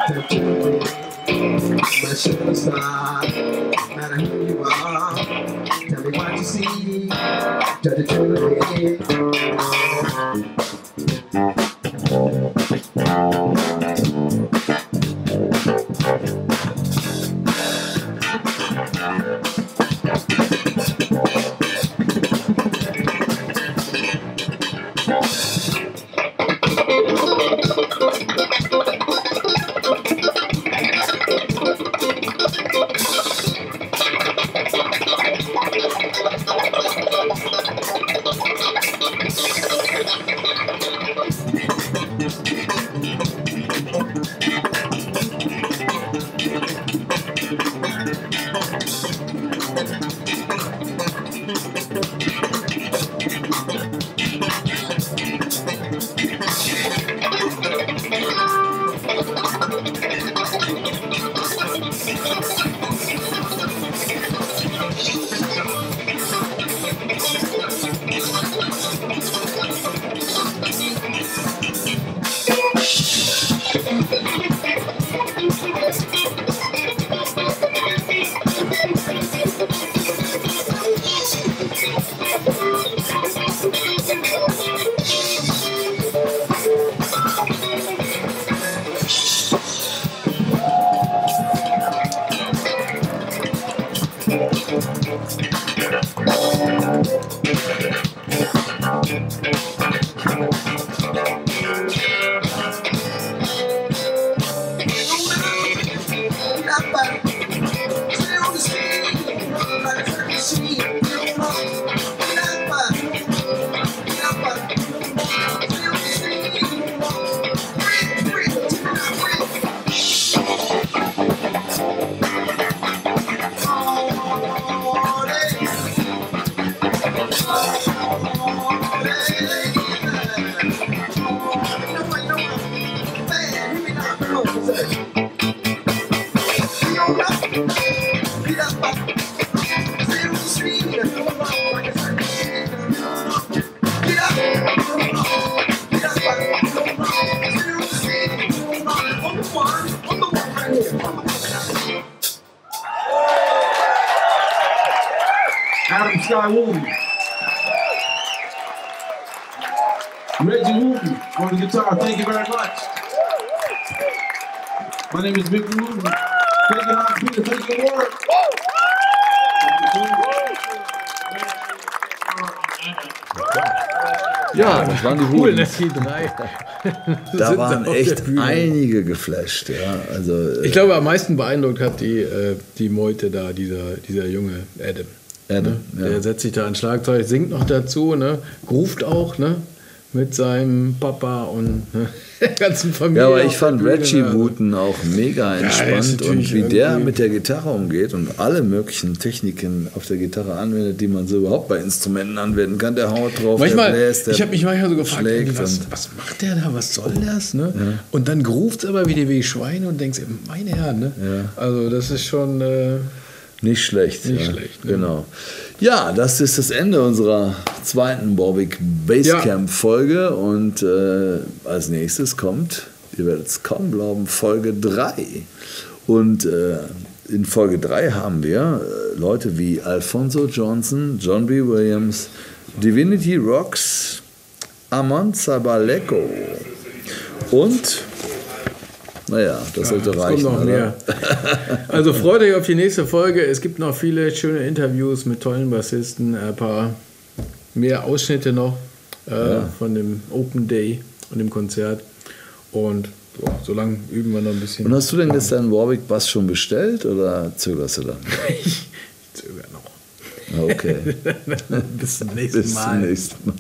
My shooting star, no matter who you are, tell me what you see, tell the truth. Adam Sky Wooten. Reggie Wooten on the guitar. Thank you very much. My name is Victor Wooten. Thank you, Hans Peter. Thank you, Ward. Ja, das waren die Cool, Wutens. ne? Die drei. Da Sind waren auf echt der Bühne. einige geflasht. Ja. Also, äh, Ich glaube, am meisten beeindruckt hat die, äh, die Meute da, dieser, dieser junge Adam. Adam, ne? ja. Der setzt sich da an Schlagzeug, singt noch dazu, ne? Ruft auch, ne? Mit seinem Papa und ne? der ganzen Familie. Ja, aber auf ich der fand Bühne, Reggie ne? Wooten auch mega Ja, er ist entspannt natürlich und wie der irgendwie- mit der Gitarre umgeht und alle möglichen Techniken auf der Gitarre anwendet, die man so überhaupt bei Instrumenten anwenden kann. Der haut drauf, Manchmal, der bläst, der ich habe mich manchmal so gefragt, schlägt irgendwie, was, und- was macht der da, was soll das? Ne? Und dann gruft es aber wieder wie Schweine und denkst, eben, meine Herren, ne? Also das ist schon äh, Nicht schlecht. Nicht ja. schlecht, ne? Genau. Ja, das ist das Ende unserer zweiten Warwick Basecamp-Folge. Und äh, als nächstes kommt, ihr werdet es kaum glauben, Folge drei. Und äh, in Folge drei haben wir äh, Leute wie Alfonso Johnson, John B. Williams, Divinity Rocks, Amon Zabaleko und naja, das sollte es reichen. kommt noch oder? mehr. Also freut euch auf die nächste Folge. Es gibt noch viele schöne Interviews mit tollen Bassisten, ein paar mehr Ausschnitte noch äh, Ja. von dem Open Day und dem Konzert. Und so, so lange üben wir noch ein bisschen. Und hast du denn jetzt deinen Warwick Bass schon bestellt oder zögerst du dann? Ich zögere noch. Okay. Bis zum nächsten Bis Mal. zum nächsten Mal.